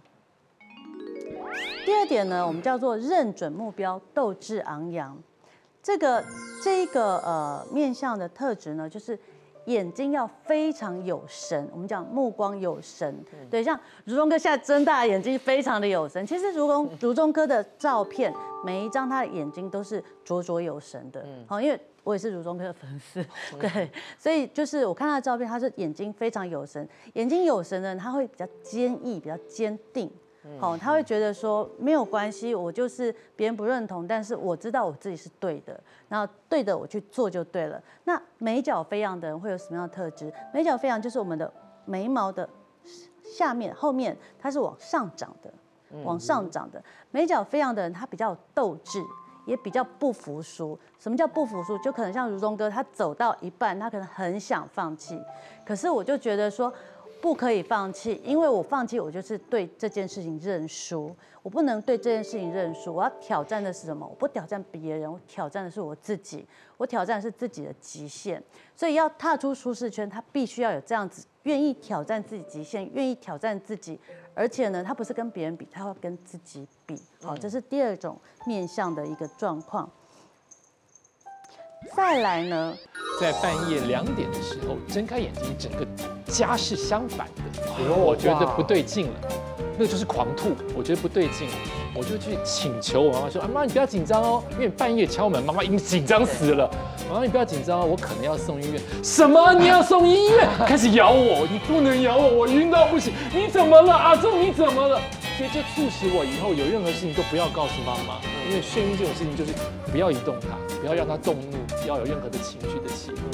我们叫做认准目标，斗志昂扬。这一个面向的特质呢，就是眼睛要非常有神。我们讲目光有神，对，像如中哥现在睁大眼睛，非常的有神。其实如中哥的照片，每一张他的眼睛都是灼灼有神的。好，因为我也是如中哥的粉丝，对，所以就是我看他的照片，他是眼睛非常有神。眼睛有神的人，他会比较坚毅，比较坚定。好，他会觉得说没有关系，我就是别人不认同，但是我知道我自己是对的，然后对的我去做就对了。那眉角飞扬的人会有什么样的特质？眉角飞扬就是我们的眉毛的下面后面，它是往上涨的，往上涨的。眉角飞扬的人，他比较有斗志，也比较不服输。什么叫不服输？就可能像如中哥，他走到一半，他可能很想放弃，可是我就觉得说，不可以放弃，因为我放弃，我就是对这件事情认输。我不能对这件事情认输，我要挑战的是什么？我不挑战别人，我挑战的是我自己，我挑战的是自己的极限。所以要踏出舒适圈，他必须要有这样子，愿意挑战自己极限，愿意挑战自己，而且呢，他不是跟别人比，他会跟自己比。好，这是第二种面向的一个状况。再来呢， 在半夜2点的时候睁开眼睛，整个家是相反的，我觉得不对劲了，那就是狂吐，我觉得不对劲了，我就去请求我妈妈说：“啊妈，你不要紧张哦，因为半夜敲门，妈妈已经紧张死了。妈妈你不要紧张哦，我可能要送医院。什么？你要送医院？开始咬我，你不能咬我，我晕到不行。你怎么了，阿仲？你怎么了？”所以这促使我以后有任何事情都不要告诉妈妈，因为眩晕这种事情就是不要移动它，不要让它动怒，不要有任何的情绪的起伏。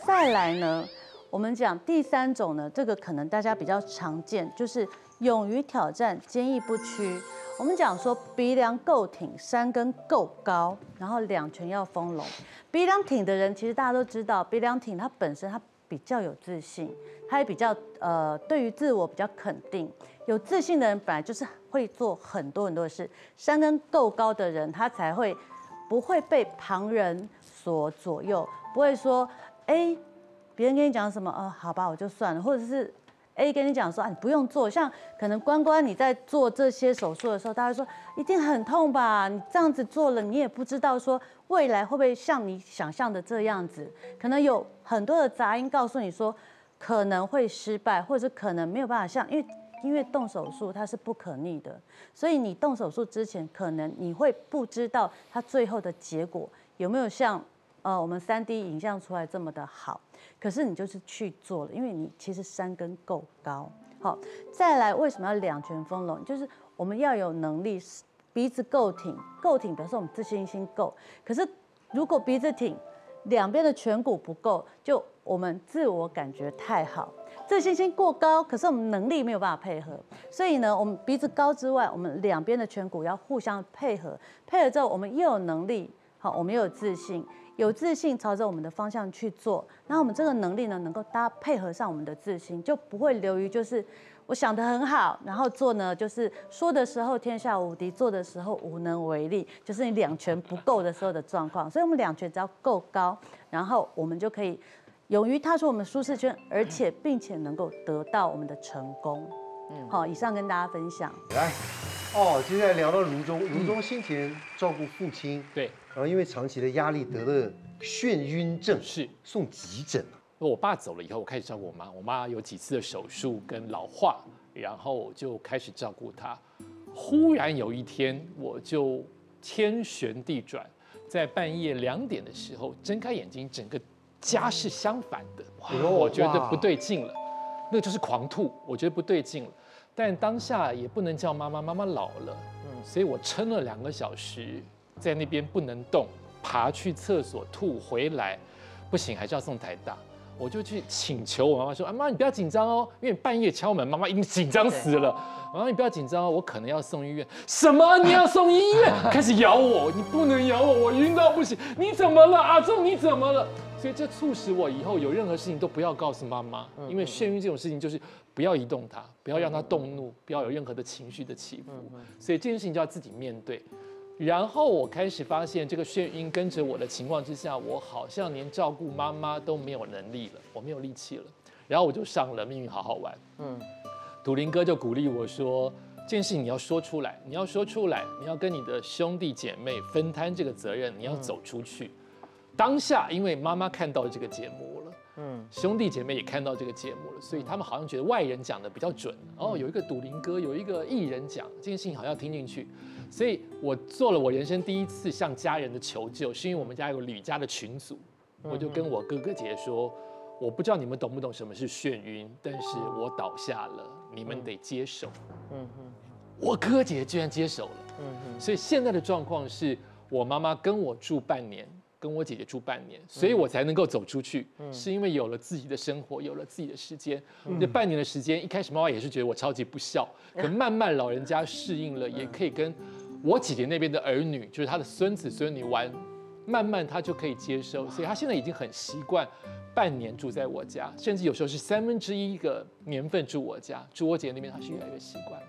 再来呢，我们讲第3种呢，这个可能大家比较常见，就是勇于挑战，坚毅不屈。我们讲说鼻梁够挺，3根够高，然后2拳要丰隆。鼻梁挺的人，其实大家都知道，鼻梁挺他本身他比较有自信，他也比较对于自我比较肯定。有自信的人本来就是会做很多的事，3根够高的人，他才会不会被旁人所左右，不会说别人跟你讲什么好吧我就算了，或者是A 跟你讲说你不用做，像可能关关你在做这些手术的时候，大家说一定很痛吧？你这样子做了，你也不知道说未来会不会像你想象的这样子，可能有很多的杂音告诉你说可能会失败，或者是可能没有办法像，因为动手术它是不可逆的，所以你动手术之前，可能你会不知道它最后的结果有没有像我们3D 影像出来这么的好。可是你就是去做了，因为你其实3根够高。好，再来为什么要2拳丰隆？就是我们要有能力，鼻子够挺，够挺表示我们自信心够。可是如果鼻子挺，两边的颧骨不够，就我们自我感觉太好，自信心过高，可是我们能力没有办法配合。所以呢，我们鼻子高之外，我们两边的颧骨要互相配合，配合之后我们又有能力，好，我们又有自信。有自信朝着我们的方向去做，然后我们这个能力呢，能够配合上我们的自信，就不会流于就是我想得很好，然后做呢就是说的时候天下无敌，做的时候无能为力，就是你2拳不够的时候的状况。所以我们2拳只要够高，然后我们就可以勇于踏出我们舒适圈，而且并且能够得到我们的成功。好，以上跟大家分享。 来，接下来聊到如中先前照顾父亲， 对， 然后因为长期的压力得了眩晕症， 是送急诊了。 我爸走了以后，我开始照顾我妈。我妈有几次的手术跟老化，然后我就开始照顾她。忽然有一天，我就天旋地转，在半夜2点的时候睁开眼睛，整个家是相反的。我觉得不对劲了，那就是狂吐，我觉得不对劲了。但当下也不能叫妈妈，妈妈老了，所以我撑了2个小时，在那边不能动，爬去厕所吐回来，不行，还是要送台大。我就去请求我妈妈说：“妈妈，你不要紧张哦，因为半夜敲门，妈妈已经紧张死了。妈妈，你不要紧张哦，我可能要送医院。什么？你要送医院？开始咬我，你不能咬我，我晕到不行。你怎么了，阿仲？你怎么了？所以这促使我以后有任何事情都不要告诉妈妈，因为眩晕这种事情就是不要移动它，不要让它动怒，不要有任何的情绪的起伏。所以这件事情就要自己面对。”然后我开始发现，这个眩晕跟着我的情况之下，我好像连照顾妈妈都没有能力了，我没有力气了。然后我就上了《命运好好玩》，笃林哥就鼓励我说：“这件事情你要说出来，你要说出来，你要跟你的兄弟姐妹分摊这个责任，你要走出去。”当下，因为妈妈看到这个节目了，兄弟姐妹也看到这个节目了，所以他们好像觉得外人讲的比较准。有一个笃林哥，有一个艺人讲这件事情，好像听进去。所以我做了我人生第一次向家人的求救，是因为我们家有吕家的群组，我就跟我哥哥姐说，我不知道你们懂不懂什么是眩晕，但是我倒下了，你们得接手。我哥姐居然接手了。所以现在的状况是我妈妈跟我住半年，跟我姐姐住半年，所以我才能够走出去，是因为有了自己的生活，有了自己的时间。这半年的时间，一开始妈妈也是觉得我超级不孝，可慢慢老人家适应了，也可以跟我姐姐那边的儿女，就是她的孙子孙女玩，慢慢她就可以接受，所以她现在已经很习惯半年住在我家，甚至有时候是1/3个年份住我家，住我姐那边她是越来越习惯。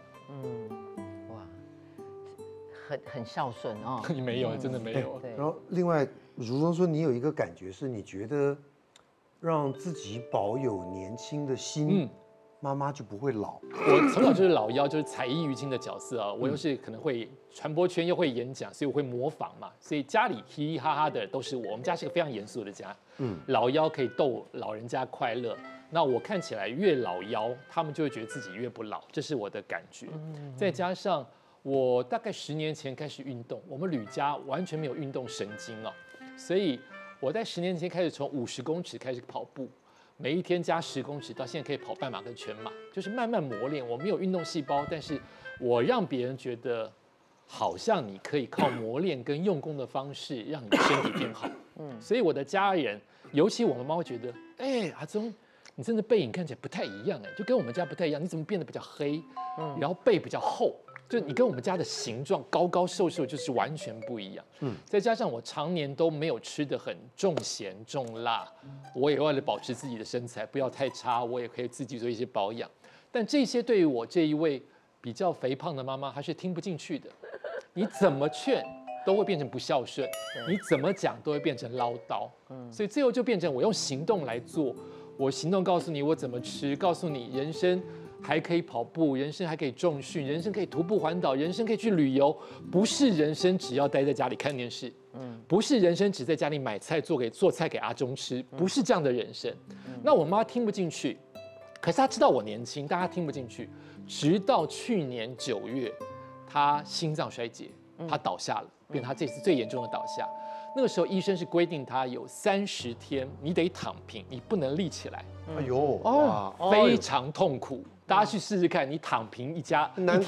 哇，很孝顺哦。 你没有，真的没有。 然后另外，如中说你有一个感觉是，你觉得让自己保有年轻的心。妈妈就不会老。 我从小就是老幺，就是彩衣娱亲的角色啊。我又是可能会传播圈，又会演讲，所以我会模仿嘛。所以家里嘻嘻哈哈的都是我。我们家是个非常严肃的家。老幺可以逗老人家快乐。那我看起来越老幺，他们就会觉得自己越不老，这是我的感觉。再加上我大概10年前开始运动，我们吕家完全没有运动神经哦，所以我在10年前开始从50公尺开始跑步。每一天加10公尺，到现在可以跑半马跟全马，就是慢慢磨练。我没有运动细胞，但是我让别人觉得，好像你可以靠磨练跟用功的方式，让你的身体变好。所以我的家人，尤其我妈妈会觉得， 哎，阿宗，你真的背影看起来不太一样哎，就跟我们家不太一样，你怎么变得比较黑？然后背比较厚，就你跟我们家的形状高高瘦瘦就是完全不一样。再加上我常年都没有吃得很重咸重辣，我也为了保持自己的身材不要太差，我也可以自己做一些保养。但这些对于我这一位比较肥胖的妈妈，她是听不进去的。你怎么劝都会变成不孝顺，你怎么讲都会变成唠叨。所以最后就变成我用行动来做，我行动告诉你我怎么吃，告诉你人生还可以跑步，人生还可以重训，人生可以徒步环岛，人生可以去旅游，不是人生只要待在家里看电视，不是人生只在家里买菜做菜给阿忠吃，不是这样的人生。那我妈听不进去。可是他知道我年轻，但他听不进去。直到去年9月，他心脏衰竭，他倒下了，变成他这次最严重的倒下。那个时候医生是规定他有30天，你得躺平，你不能立起来。 哎呦， 非常痛苦。大家去试试看，你躺平一天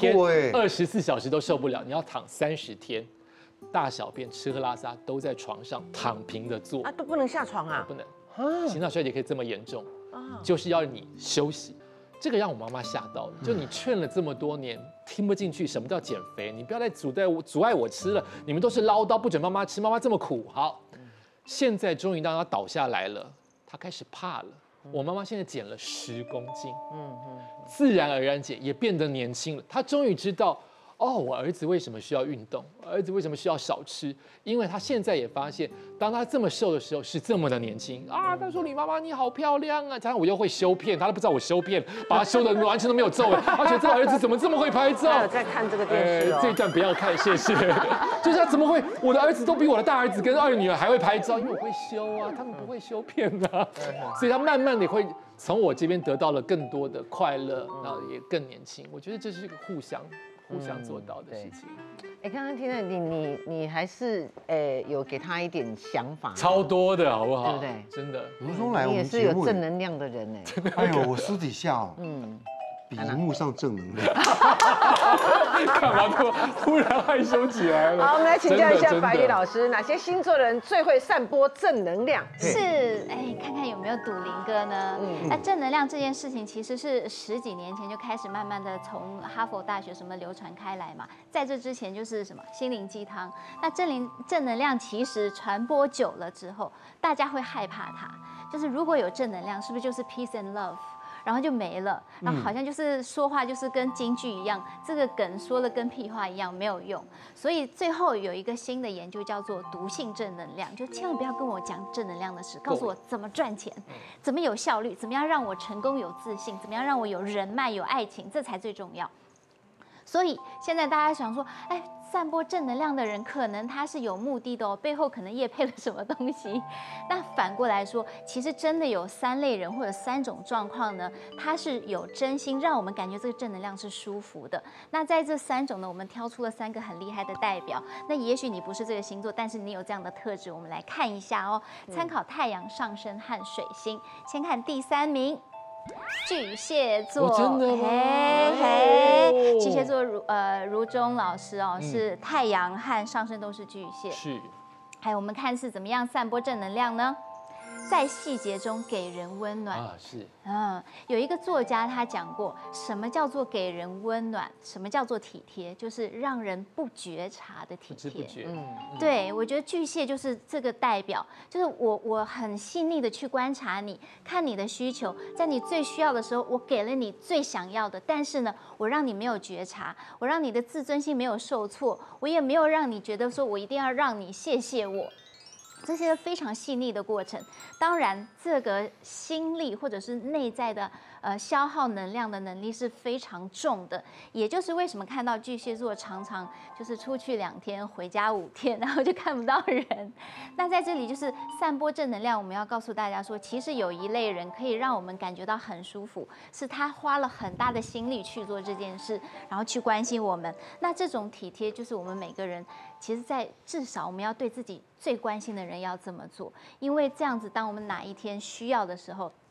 24小时都受不了，你要躺30天，大小便、吃喝拉撒都在床上躺平的做。 都不能下床啊？ 不能。心脏衰竭可以这么严重。就是要你休息，这个让我妈妈吓到了。就你劝了这么多年，听不进去。什么叫减肥？你不要再阻碍我吃了。你们都是唠叨，不准妈妈吃，妈妈这么苦。好，现在终于让她倒下来了，她开始怕了。我妈妈现在减了10公斤，自然而然减，也变得年轻了。她终于知道。我儿子为什么需要运动？儿子为什么需要少吃？因为他现在也发现，当他这么瘦的时候是这么的年轻啊！他说：“李妈妈你好漂亮啊！”加上我又会修片，他都不知道我修片，把他修的完全都没有皱纹。而且这个儿子怎么这么会拍照？ 我在看这个电视这一段不要看，谢谢。就是他怎么会？我的儿子都比我的大儿子跟二女儿还会拍照，因为我会修啊，他们不会修片啊。所以他慢慢的会从我这边得到了更多的快乐，然后也更年轻。我觉得这是一个互相做到的事情。 刚刚听了你还是有给他一点想法， 超多的好不好？ 对不对？ 真的， 吴宗来我们节目你也是有正能量的人哎呦，我私底下比荧幕上正能量。 干嘛忽然害羞起来了？ 好，我们来请教一下白宇老师，哪些星座的人最会散播正能量？ 是，看看有没有赌林哥呢？那正能量这件事情，其实是10几年前就开始慢慢的从哈佛大学什么流传开来嘛。在这之前就是什么心灵鸡汤。那正能量其实传播久了之后，大家会害怕它。就是如果有正能量，是不是就是 peace and love？然后就没了，然后好像就是说话就是跟京剧一样，这个梗说了跟屁话一样没有用，所以最后有一个新的研究叫做毒性正能量，就千万不要跟我讲正能量的事，告诉我怎么赚钱，怎么有效率，怎么样让我成功有自信，怎么样让我有人脉有爱情，这才最重要。所以现在大家想说，散播正能量的人，可能他是有目的的哦，背后可能业配了什么东西。那反过来说，其实真的有3类人或者3种状况呢，他是有真心让我们感觉这个正能量是舒服的。那在这3种呢，我们挑出了3个很厉害的代表。那也许你不是这个星座，但是你有这样的特质，我们来看一下哦。参考太阳上升和水星，先看第3名。巨蟹座， 真的吗？ 巨蟹座如中老师哦，是太阳和上升都是巨蟹。 是。 还有我们看是怎么样散播正能量呢？在细节中给人温暖啊，是。 有一个作家他讲过，什么叫做给人温暖？什么叫做体贴？就是让人不觉察的体贴。 不知不觉。 对，我觉得巨蟹就是这个代表，就是我很细腻的去观察你，看你的需求，在你最需要的时候，我给了你最想要的，但是呢，我让你没有觉察，我让你的自尊心没有受挫，我也没有让你觉得说我一定要让你谢谢我。这些非常细腻的过程，当然这个心力或者是内在的消耗能量的能力是非常重的，也就是为什么看到巨蟹座常常就是出去2天回家5天，然后就看不到人。那在这里就是散播正能量，我们要告诉大家说，其实有一类人可以让我们感觉到很舒服，是他花了很大的心力去做这件事，然后去关心我们。那这种体贴就是我们每个人其实在至少我们要对自己最关心的人要这么做，因为这样子当我们哪一天需要的时候，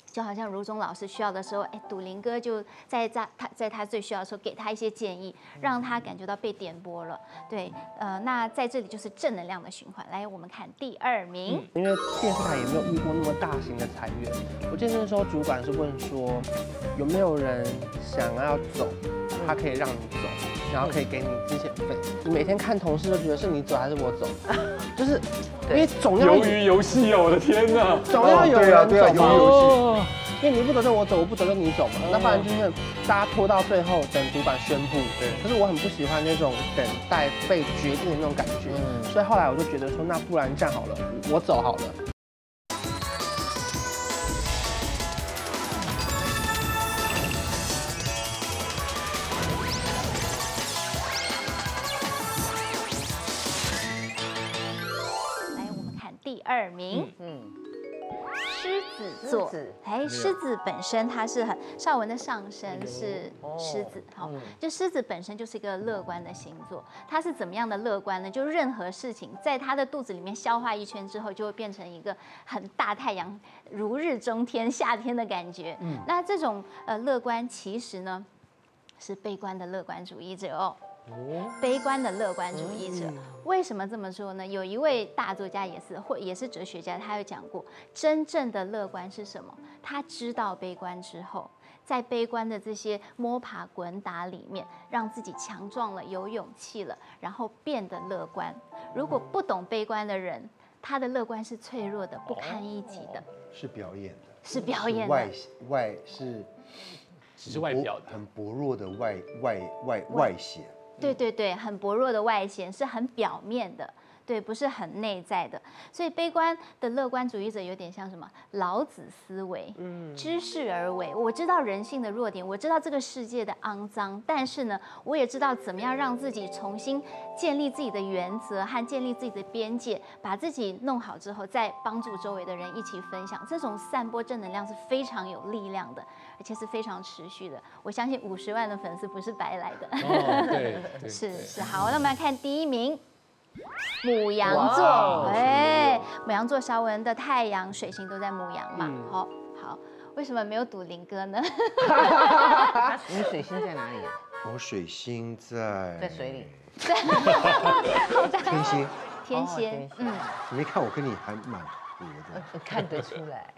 就好像如中老师需要的时候，哎，笃林哥就在他最需要的时候给他一些建议，让他感觉到被点拨了。对，那在这里就是正能量的循环。来，我们看第2名， 因为电视台也没有遇过那么大型的裁员。我记得那时候主管是问说，有没有人想要走，他可以让你走，然后可以给你资遣费。你每天看同事都觉得是你走还是我走，就是因为总要鱿鱼游戏哦，我的天哪， 总要有人走嘛。 哦， 因为你不走就我走，我不走就你走嘛，那不然就是大家拖到最后等主管宣布。对，可是我很不喜欢那种等待被决定的那种感觉，所以后来我就觉得说，那不然这样好了，我走好了。 来，我们看第2名，狮子座，哎，狮子本身它是邵文的上升是狮子，好，就狮子本身就是一个乐观的星座。它是怎么样的乐观呢？就任何事情在它的肚子里面消化一圈之后，就会变成一个很大太阳，如日中天，夏天的感觉。那这种乐观其实呢是悲观的乐观主义者哦。悲观的乐观主义者，为什么这么说呢？有一位大作家也是哲学家，他有讲过，真正的乐观是什么？他知道悲观之后，在悲观的这些摸爬滚打里面，让自己强壮了，有勇气了，然后变得乐观。如果不懂悲观的人，他的乐观是脆弱的，不堪一击的， 是表演的， 是表演的， 外是只是外表的， 很薄弱的外显。 对对对，很薄弱的外显是很表面的，对，不是很内在的。所以悲观的乐观主义者有点像什么老子思维，知事而为。我知道人性的弱点，我知道这个世界的肮脏，但是呢，我也知道怎么样让自己重新建立自己的原则和建立自己的边界，把自己弄好之后，再帮助周围的人一起分享。这种散播正能量是非常有力量的，而且是非常持续的。我相信50万的粉丝不是白来的。 哦，对， 是好。那我们来看第1名。牡羊座，哎，牡羊座韶文的太阳、水星都在牡羊嘛，好，为什么没有笃林哥呢？ 你水星在哪里啊？ 我水星在水里， 天蝎， 天蝎， 你没看我跟你还蛮合的， 看得出来。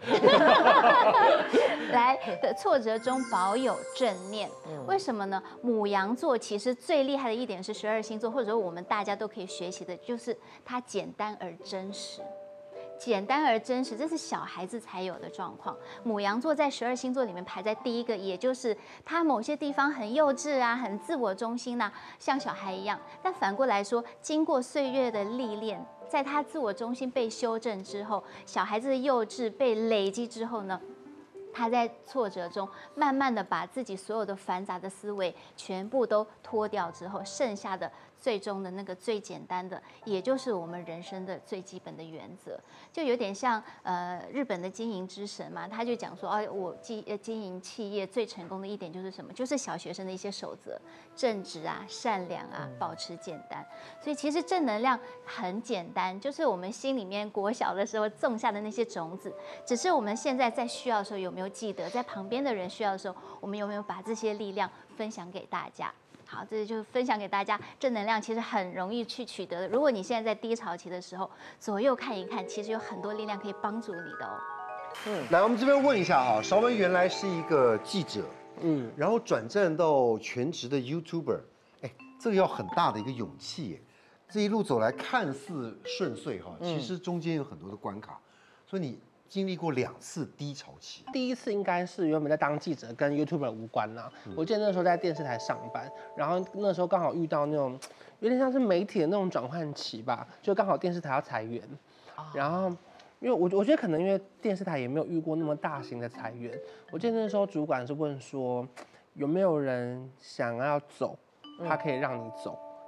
来的挫折中保有正念，为什么呢？牡羊座其实最厉害的一点是12星座，或者说我们大家都可以学习的，就是它简单而真实。简单而真实，这是小孩子才有的状况。牡羊座在12星座里面排在第1个，也就是他某些地方很幼稚啊，很自我中心啊，像小孩一样。但反过来说，经过岁月的历练，在他自我中心被修正之后，小孩子的幼稚被累积之后呢，他在挫折中慢慢的把自己所有的繁杂的思维全部都脱掉之后，剩下的最终的那个最简单的，也就是我们人生的最基本的原则，就有点像日本的经营之神嘛，他就讲说，我经营企业最成功的一点就是什么？就是小学生的一些守则，正直啊、善良啊、保持简单。所以其实正能量很简单，就是我们心里面国小的时候种下的那些种子，只是我们现在在需要的时候有没有记得，在旁边的人需要的时候，我们有没有把这些力量分享给大家？好，这就是分享给大家，正能量其实很容易去取得的。如果你现在在低潮期的时候，左右看一看，其实有很多力量可以帮助你的哦。 来，我们这边问一下哈，韶文原来是一个记者，然后转战到全职的 YouTuber， 这个要很大的一个勇气耶。这一路走来看似顺遂哈，其实中间有很多的关卡，所以你经历过2次低潮期。 第一次应该是原本在当记者，跟 YouTuber 无关啦。我记得那时候在电视台上班，然后那时候刚好遇到那种有点像是媒体的那种转换期吧，就刚好电视台要裁员，然后因为我觉得可能因为电视台也没有遇过那么大型的裁员。我记得那时候主管是问说有没有人想要走，他可以让你走，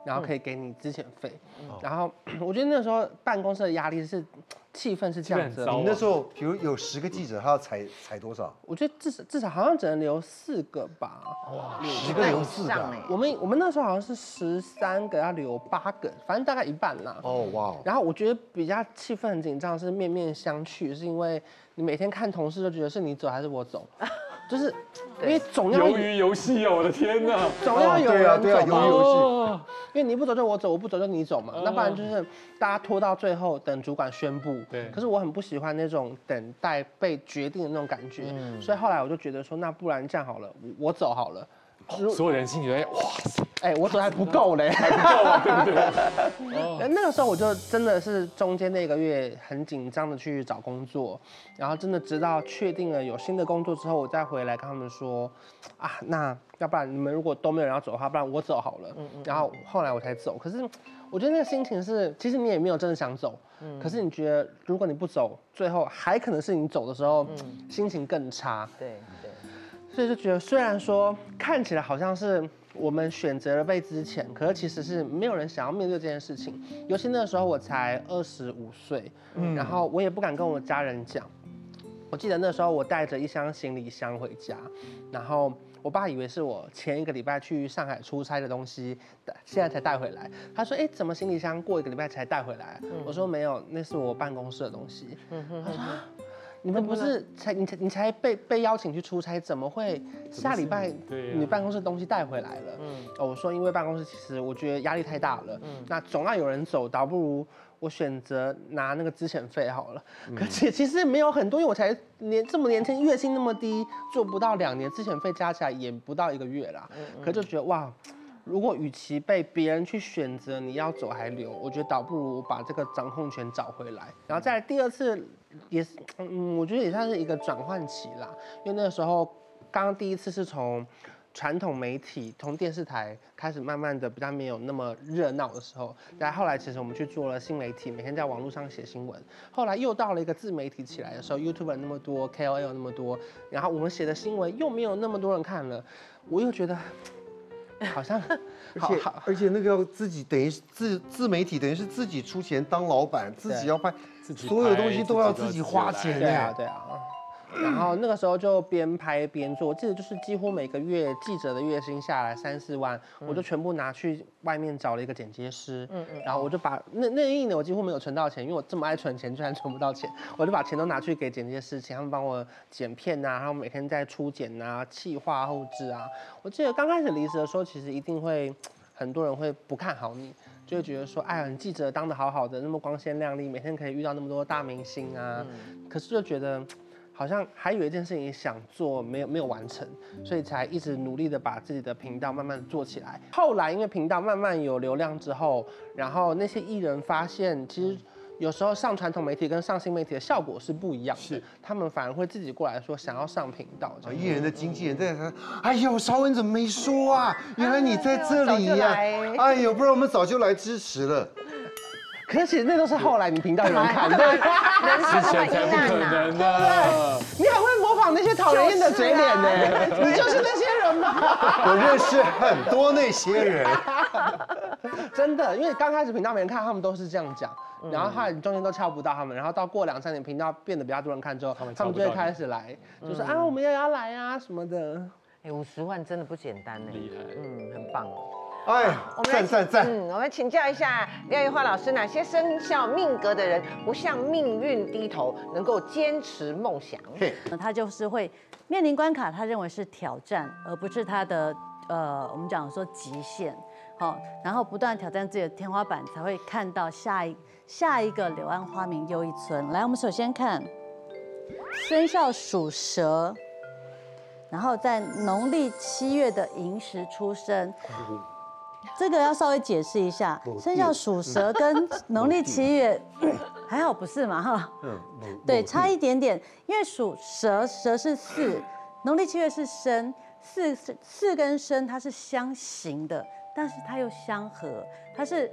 然后可以给你资遣费。然后我觉得那时候办公室的压力是气氛是这样子的。 你那时候比如有10个记者，他要采多少？ 我觉得至少好像只能留4个吧。 哇，10个留4个。 我们那时候好像是13个要留8个，反正大概一半啦。 哦哇。然后我觉得比较气氛很紧张，是面面相觑，是因为你每天看同事就觉得是你走还是我走。就是因为总要鱿鱼游戏哦，我的天哪， 总要有人走嘛。 鱿鱼游戏， 因为你不走就我走，我不走就你走嘛。那不然就是大家拖到最后等主管宣布。 对。 可是我很不喜欢那种等待被决定的那种感觉，所以后来我就觉得说，那不然这样好了，我走好了。 所有人心里觉得哇塞， 我走还不够嘞， 还不够啊，对不对？ 那个时候我就真的是中间那个月很紧张的去找工作，然后真的直到确定了有新的工作之后，我再回来跟他们说，啊，那要不然你们如果都没有人要走的话，不然我走好了。然后后来我才走。可是我觉得那个心情是，其实你也没有真的想走，可是你觉得如果你不走，最后还可能是你走的时候，心情更差。 对。 所以就觉得，虽然说看起来好像是我们选择了被资遣，可是其实是没有人想要面对这件事情。尤其那个时候我才25岁，然后我也不敢跟我家人讲。我记得那时候我带着一箱行李箱回家，然后我爸以为是我前1个礼拜去上海出差的东西，现在才带回来。他说：“怎么行李箱过1个礼拜才带回来？”我说：“没有，那是我办公室的东西。”他说。你们不是你才被邀请去出差，怎么会下礼拜你办公室东西带回来了？我说因为办公室其实我觉得压力太大了，那总要有人走，倒不如我选择拿那个资遣费好了。可是其实没有很多，因为我才这么年轻，月薪那么低，做不到2年，资遣费加起来也不到1个月啦。可就觉得哇。如果与其被别人去选择你要走还留，我觉得倒不如把这个掌控权找回来。然后再来第2次也是，我觉得也算是一个转换期啦。因为那个时候，刚刚第1次是从传统媒体、从电视台开始，慢慢的比较没有那么热闹的时候，然后后来其实我们去做了新媒体，每天在网络上写新闻。后来又到了一个自媒体起来的时候 ，YouTube 那么多 ，KOL 那么多，然后我们写的新闻又没有那么多人看了，我又觉得。好像， 而且那个要自己等于自媒体等于是自己出钱当老板，自己要拍，所有东西都要自己花钱。 对啊。然后那个时候就边拍边做，我记得就是几乎每个月记者的月薪下来3、4万，我就全部拿去外面找了一个剪接师，然后我就把那1年我几乎没有存到钱，因为我这么爱存钱，居然存不到钱，我就把钱都拿去给剪接师，请他们帮我剪片啊，然后每天在初剪啊、企划后制啊。我记得刚开始离职的时候，其实一定会很多人会不看好你。就会觉得说，哎呀，你记者当得好好的，那么光鲜亮丽，每天可以遇到那么多大明星啊，可是就觉得。好像还有一件事情想做，没有完成，所以才一直努力的把自己的频道慢慢做起来。后来因为频道慢慢有流量之后，然后那些艺人发现，其实有时候上传统媒体跟上新媒体的效果是不一样的，是他们反而会自己过来说想要上频道。 艺人的经纪人在说：“哎呦，韶文怎么没说啊？原来你在这里呀！哎呦，不然我们早就来支持了。” 可是其实那都是后来你频道有人看的， 之前才不可能呢。 你很会模仿那些讨人厌的嘴脸呢，你就是那些人吗？ 我认识很多那些人， 真的，因为刚开始频道没人看，他们都是这样讲，然后你中间都敲不到他们，然后到过2、3年频道变得比较多人看之后，他们就会开始来，就是我们也要来啊什么的。 50万真的不简单呢， 厉害， 很棒。 哎，赞！ 我们请教一下廖玉花老师，哪些生肖命格的人不向命运低头，能够坚持梦想？ 他就是会面临关卡，他认为是挑战，而不是他的我们讲说极限。好，然后不断挑战自己的天花板，才会看到下一个柳暗花明又一村。来，我们首先看生肖属蛇，然后在农历7月的寅时出生。这个要稍微解释一下，生肖属蛇跟农历7月还好不是嘛哈？对，差一点点，因为属蛇是巳，农历7月是申，巳跟申它是相刑的，但是它又相合，它是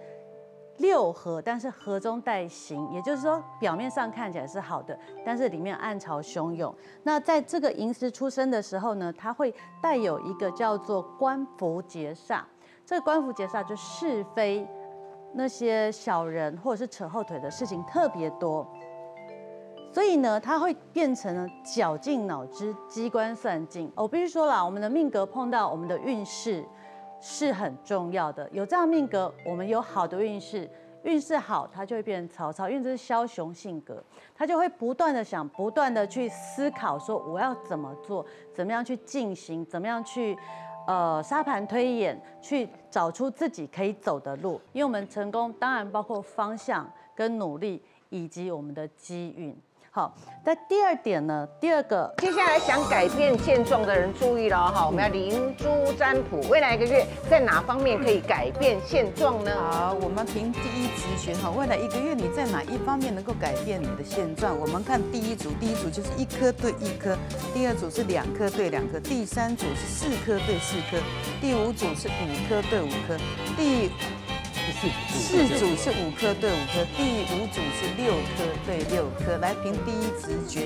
6合，但是合中带刑，也就是说表面上看起来是好的，但是里面暗潮汹涌。那在这个寅时出生的时候呢，它会带有一个叫做官符劫煞。 这个官符劫煞就是非那些小人或者是扯后腿的事情特别多，所以呢，它会变成了绞尽脑汁、机关算尽。我必须说啦，我们的命格碰到我们的运势是很重要的。有这样命格，我们有好的运势，运势好，它就会变成曹操，因为这是枭雄性格，他就会不断的想，不断的去思考，说我要怎么做，怎么样去进行，怎么样去。沙盘推演，去找出自己可以走的路，因为我们成功当然包括方向跟努力，以及我们的机运。好，在第二点呢，第二个， 接下来想改变现状的人注意了哈，我们要灵珠占卜，未来1个月在哪方面可以改变现状呢？ 好，我们凭第一直觉哈，未来1个月你在哪一方面能够改变你的现状？我们看第一组就是1颗对1颗，第二组是2颗对2颗，第3组是4颗对4颗，第5组是5颗对5颗，第4组是5颗对5颗，第5组是6颗对6颗。来凭第一直觉。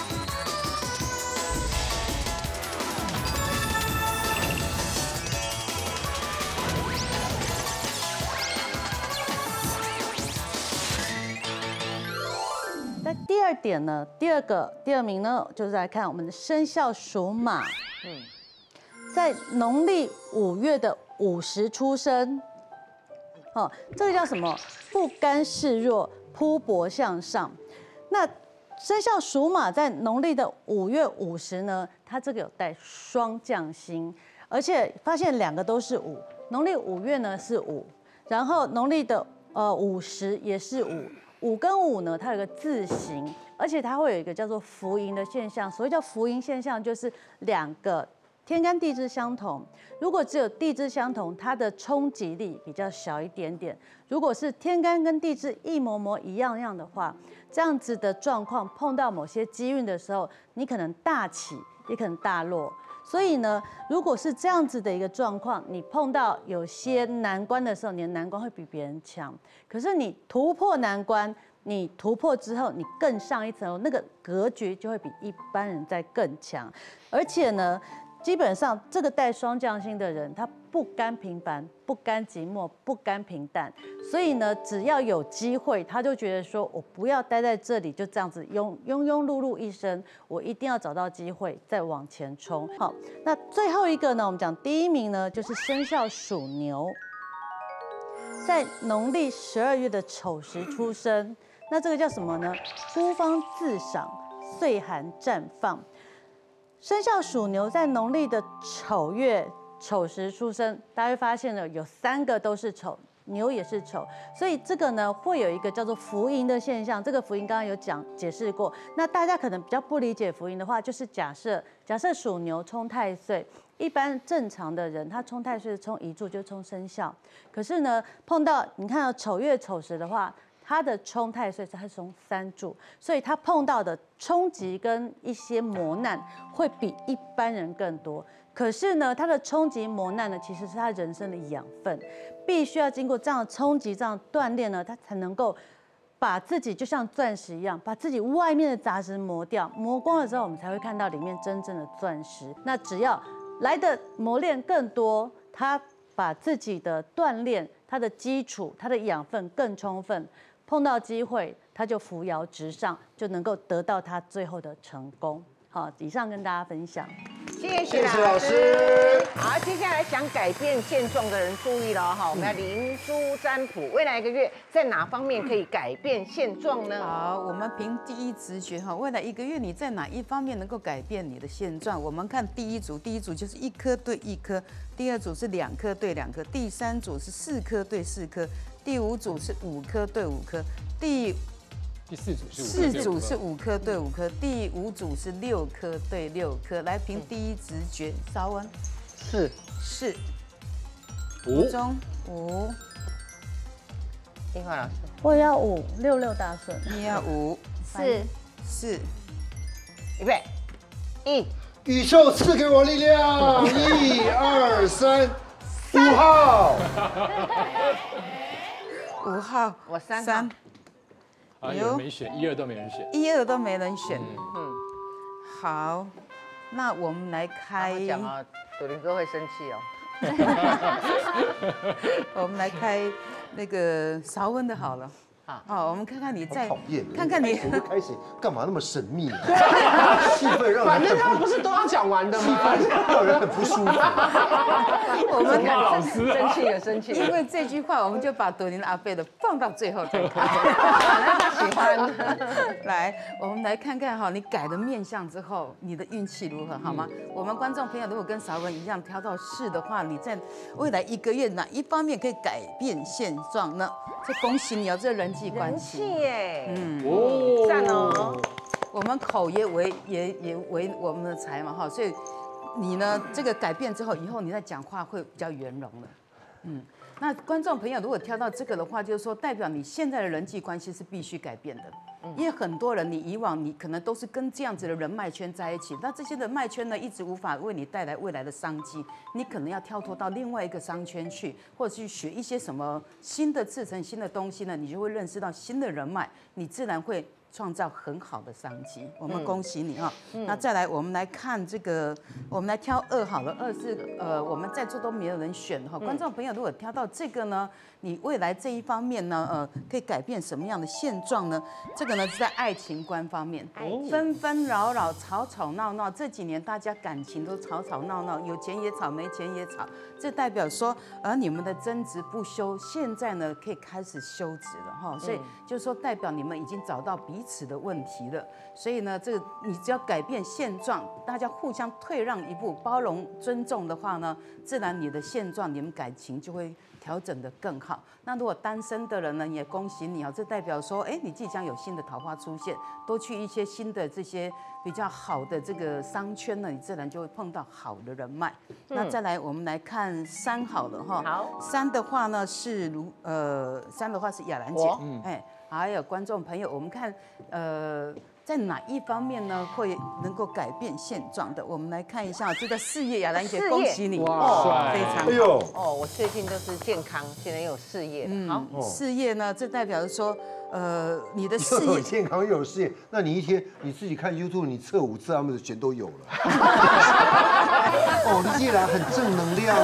在第二点呢，第二名呢，就是来看我们的生肖属马。在农历5月的午时出生。哦，这个叫什么？不甘示弱，扑搏向上。那生肖属马在农历的5月午时呢，它这个有带双将星，而且发现2个都是5。农历5月呢是5，然后农历的午时也是5跟5呢，它有个字形，而且它会有一个叫做伏吟的现象。所谓叫伏吟现象，就是2个。天干地支相同，如果只有地支相同，它的冲击力比较小一点点。如果是天干跟地支一模模一样的话，这样子的状况碰到某些机运的时候，你可能大起，也可能大落。所以呢，如果是这样子的一个状况，你碰到有些难关的时候，你的难关会比别人强。可是你突破难关，你突破之后，你更上一层楼，那个格局就会比一般人再更强。而且呢，基本上，这个带双将星的人，他不甘平凡，不甘寂寞，不甘平淡，所以呢，只要有机会，他就觉得说，我不要待在这里，就这样子庸庸碌碌一生，我一定要找到机会，再往前冲。好，那最后一个呢，我们讲第1名呢，就是生肖属牛，在农历12月的丑时出生，那这个叫什么呢？孤芳自赏，岁寒绽放。生肖属牛在农历的丑月丑时出生，大家会发现呢，有3个都是丑，牛也是丑，所以这个呢会有一个叫做伏吟的现象。这个伏吟刚刚有解释过，那大家可能比较不理解伏吟的话，就是假设属牛冲太岁，一般正常的人他冲太岁冲一柱就冲生肖，可是呢碰到你看到丑月丑时的话，他的冲太岁是他冲3柱，所以他碰到的冲击跟一些磨难会比一般人更多。可是呢，他的冲击磨难呢，其实是他人生的养分，必须要经过这样的冲击、这样的锻炼呢，他才能够把自己就像钻石一样，把自己外面的杂质磨掉，磨光了之后，我们才会看到里面真正的钻石。那只要来的磨练更多，他把自己的锻炼、他的基础、他的养分更充分。碰到机会，他就扶摇直上，就能够得到他最后的成功。好，以上跟大家分享。 谢谢老师。好，接下来想改变现状的人注意了哈，我们要灵珠占卜，未来1个月在哪方面可以改变现状呢？ 好，我们凭第一直觉哈，未来1个月你在哪一方面能够改变你的现状？我们看第一组就是1颗对1颗，第2组是2颗对2颗，第3组是4颗对4颗。第5组是5颗对5颗，第4组是5颗对5颗，第5组是6颗对6颗。来凭第一直觉，稍温4 5中5。 英华老师， 我也要5，66大顺。 你要5 4， 预备1， 宇宙赐给我力量，1、2、3， 5号。 5号， 我3号。 有人没选，1、2都没人选 ，1、2都没人选。好，那我们来开。 讲啊，朵林哥会生气哦。 我们来开那个韶温的好了。好，我们看看你在，看看你开始干嘛那么神秘？气氛让人反正他不是都要讲完的吗？ 让人很不舒服。 我们骂老师生气了，生气了。 因为这句话，我们就把朵琳阿贝的放到最后再看。 喜欢。 来，我们来看看哈，你改了面相之后，你的运气如何，好吗？我们观众朋友如果跟韶文一样挑到4的话，你在未来1个月哪一方面可以改变现状呢？这恭喜你哦，这人际关系。 人气耶， 哦， 赞哦。 我们口也为我们的财嘛哈，所以你呢这个改变之后，以后你在讲话会比较圆融了。那观众朋友如果挑到这个的话，就是说代表你现在的人际关系是必须改变的。因为很多人，你以往你可能都是跟这样子的人脉圈在一起，那这些人脉圈呢，一直无法为你带来未来的商机，你可能要跳脱到另外一个商圈去，或者去学一些什么新的制成新的东西呢，你就会认识到新的人脉，你自然会创造很好的商机。我们恭喜你哈。那再来，我们来看这个，我们来挑2好了，2是我们在座都没有人选哈。观众朋友如果挑到这个呢，你未来这一方面呢，可以改变什么样的现状呢？这个呢是在爱情观方面，纷纷扰扰、吵吵闹闹，这几年大家感情都吵吵闹闹，有钱也吵，没钱也吵，这代表说，你们的争执不休，现在呢可以开始休止了哈。所以就是说，代表你们已经找到彼此的问题了。所以呢，这个你只要改变现状，大家互相退让一步，包容、尊重的话呢，自然你的现状，你们感情就会调整得更好。那如果单身的人呢，也恭喜你哦，这代表说，你即将有新的桃花出现，多去一些新的这些比较好的这个商圈呢，你自然就会碰到好的人脉。那再来，我们来看3好了哈。 好 ，3的话呢是3的话是雅兰姐，还有观众朋友，我们看在哪一方面呢会能够改变现状的？我们来看一下，这个事业，雅兰姐，恭喜你， 哇， 非常好。 哎呦， 我最近都是健康，现在有事业了。好， 事业呢，这代表说，你的事又有业健康又有事业，那你一天你自己看 YouTube， 你测5次，他们的全都有了。你既然很正能量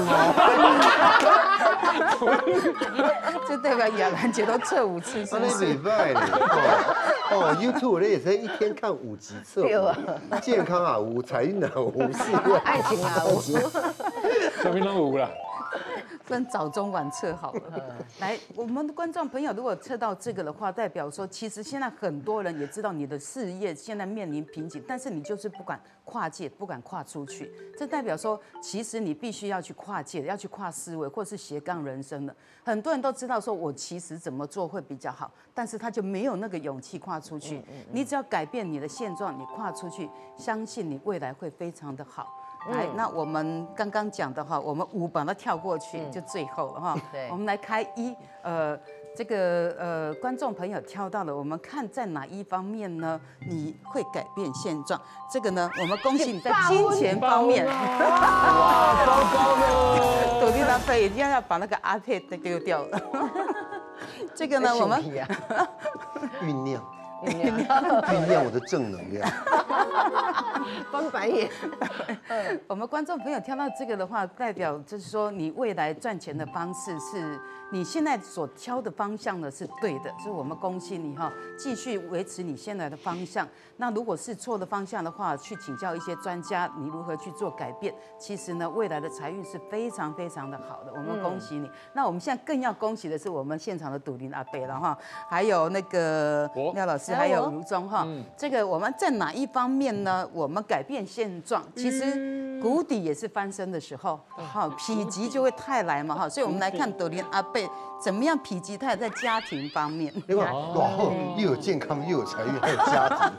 哦。 这代表雅兰姐都测5次，是不是？ 礼拜YouTube 我也才一天看5集测5，健康啊5，财运啊5，事业爱情啊5， 小槟榔5了。 分早中晚测好了。来，我们的观众朋友如果测到这个的话，代表说其实现在很多人也知道你的事业现在面临瓶颈，但是你就是不敢跨界，不敢跨出去。这代表说，其实你必须要去跨界，要去跨思维，或是斜杠人生的。很多人都知道说我其实怎么做会比较好，但是他就没有那个勇气跨出去。你只要改变你的现状，你跨出去，相信你未来会非常的好。来，那我们刚刚讲的话，我们5把它跳过去，就最后了哈。我们来开1，这个观众朋友挑到了，我们看在哪一方面呢？你会改变现状？这个呢，我们恭喜你在金钱方面。 哇，糟糕了！ 朵莉拉菲一定要把那个阿佩丢掉了。这个呢，我们酝酿我的正能量。 翻白眼。 我们观众朋友挑到这个的话，代表就是说你未来赚钱的方式是你现在所挑的方向呢是对的，所以我们恭喜你哈，继续维持你现在的方向。那如果是错的方向的话，去请教一些专家，你如何去做改变。其实呢，未来的财运是非常非常的好的，我们恭喜你。那我们现在更要恭喜的是我们现场的笃林阿伯了哈，还有那个廖老师，还有卢中哈。这个我们在哪一方面呢？我们改变现状，其实谷底也是翻身的时候，好，否极就会泰来嘛哈。所以我们来看笃林阿伯怎么样否极泰在家庭方面。 对吧？然后又有健康，又有财运，还有家庭。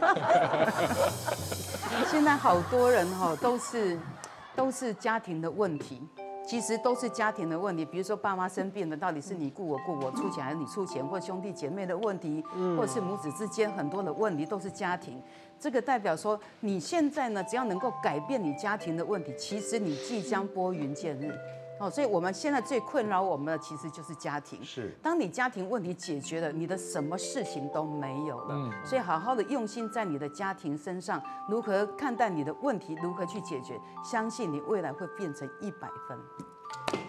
现在好多人哈都是家庭的问题，其实都是家庭的问题。比如说爸妈生病了，到底是你顾我顾我出钱还是你出钱，或兄弟姐妹的问题，或者是母子之间很多的问题都是家庭。这个代表说你现在呢，只要能够改变你家庭的问题，其实你即将拨云见日。所以我们现在最困扰我们的其实就是家庭。 是， 当你家庭问题解决了，你的什么事情都没有了。所以好好的用心在你的家庭身上，如何看待你的问题，如何去解决，相信你未来会变成100分。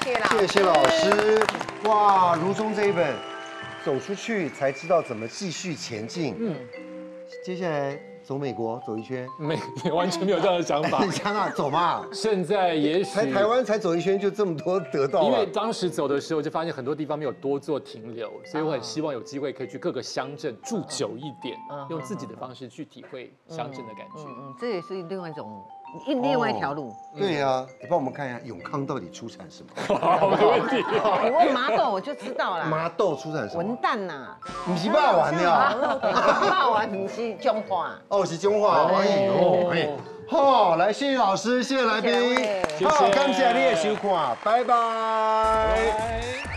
谢老师， 谢谢老师。哇，如中这一本，走出去才知道怎么继续前进。接下来走美国走一圈， 完全没有这样的想法。 你想啊，走嘛。 现在也许台湾才走一圈就这么多得到， 因为当时走的时候就发现很多地方没有多做停留，所以我很希望有机会可以去各个乡镇住久一点，用自己的方式去体会乡镇的感觉。 这也是另外一种。另外一条路， 对呀，你帮我们看一下永康到底出产什么？ 好，没问题。 你问麻豆我就知道了。 麻豆出产什么？ 文旦呐， 不是肉丸呀， 肉丸不是中华。 哦，是中华。哎呦，哎，好，来，谢谢老师，谢谢来宾，好，感谢你的收看，拜拜。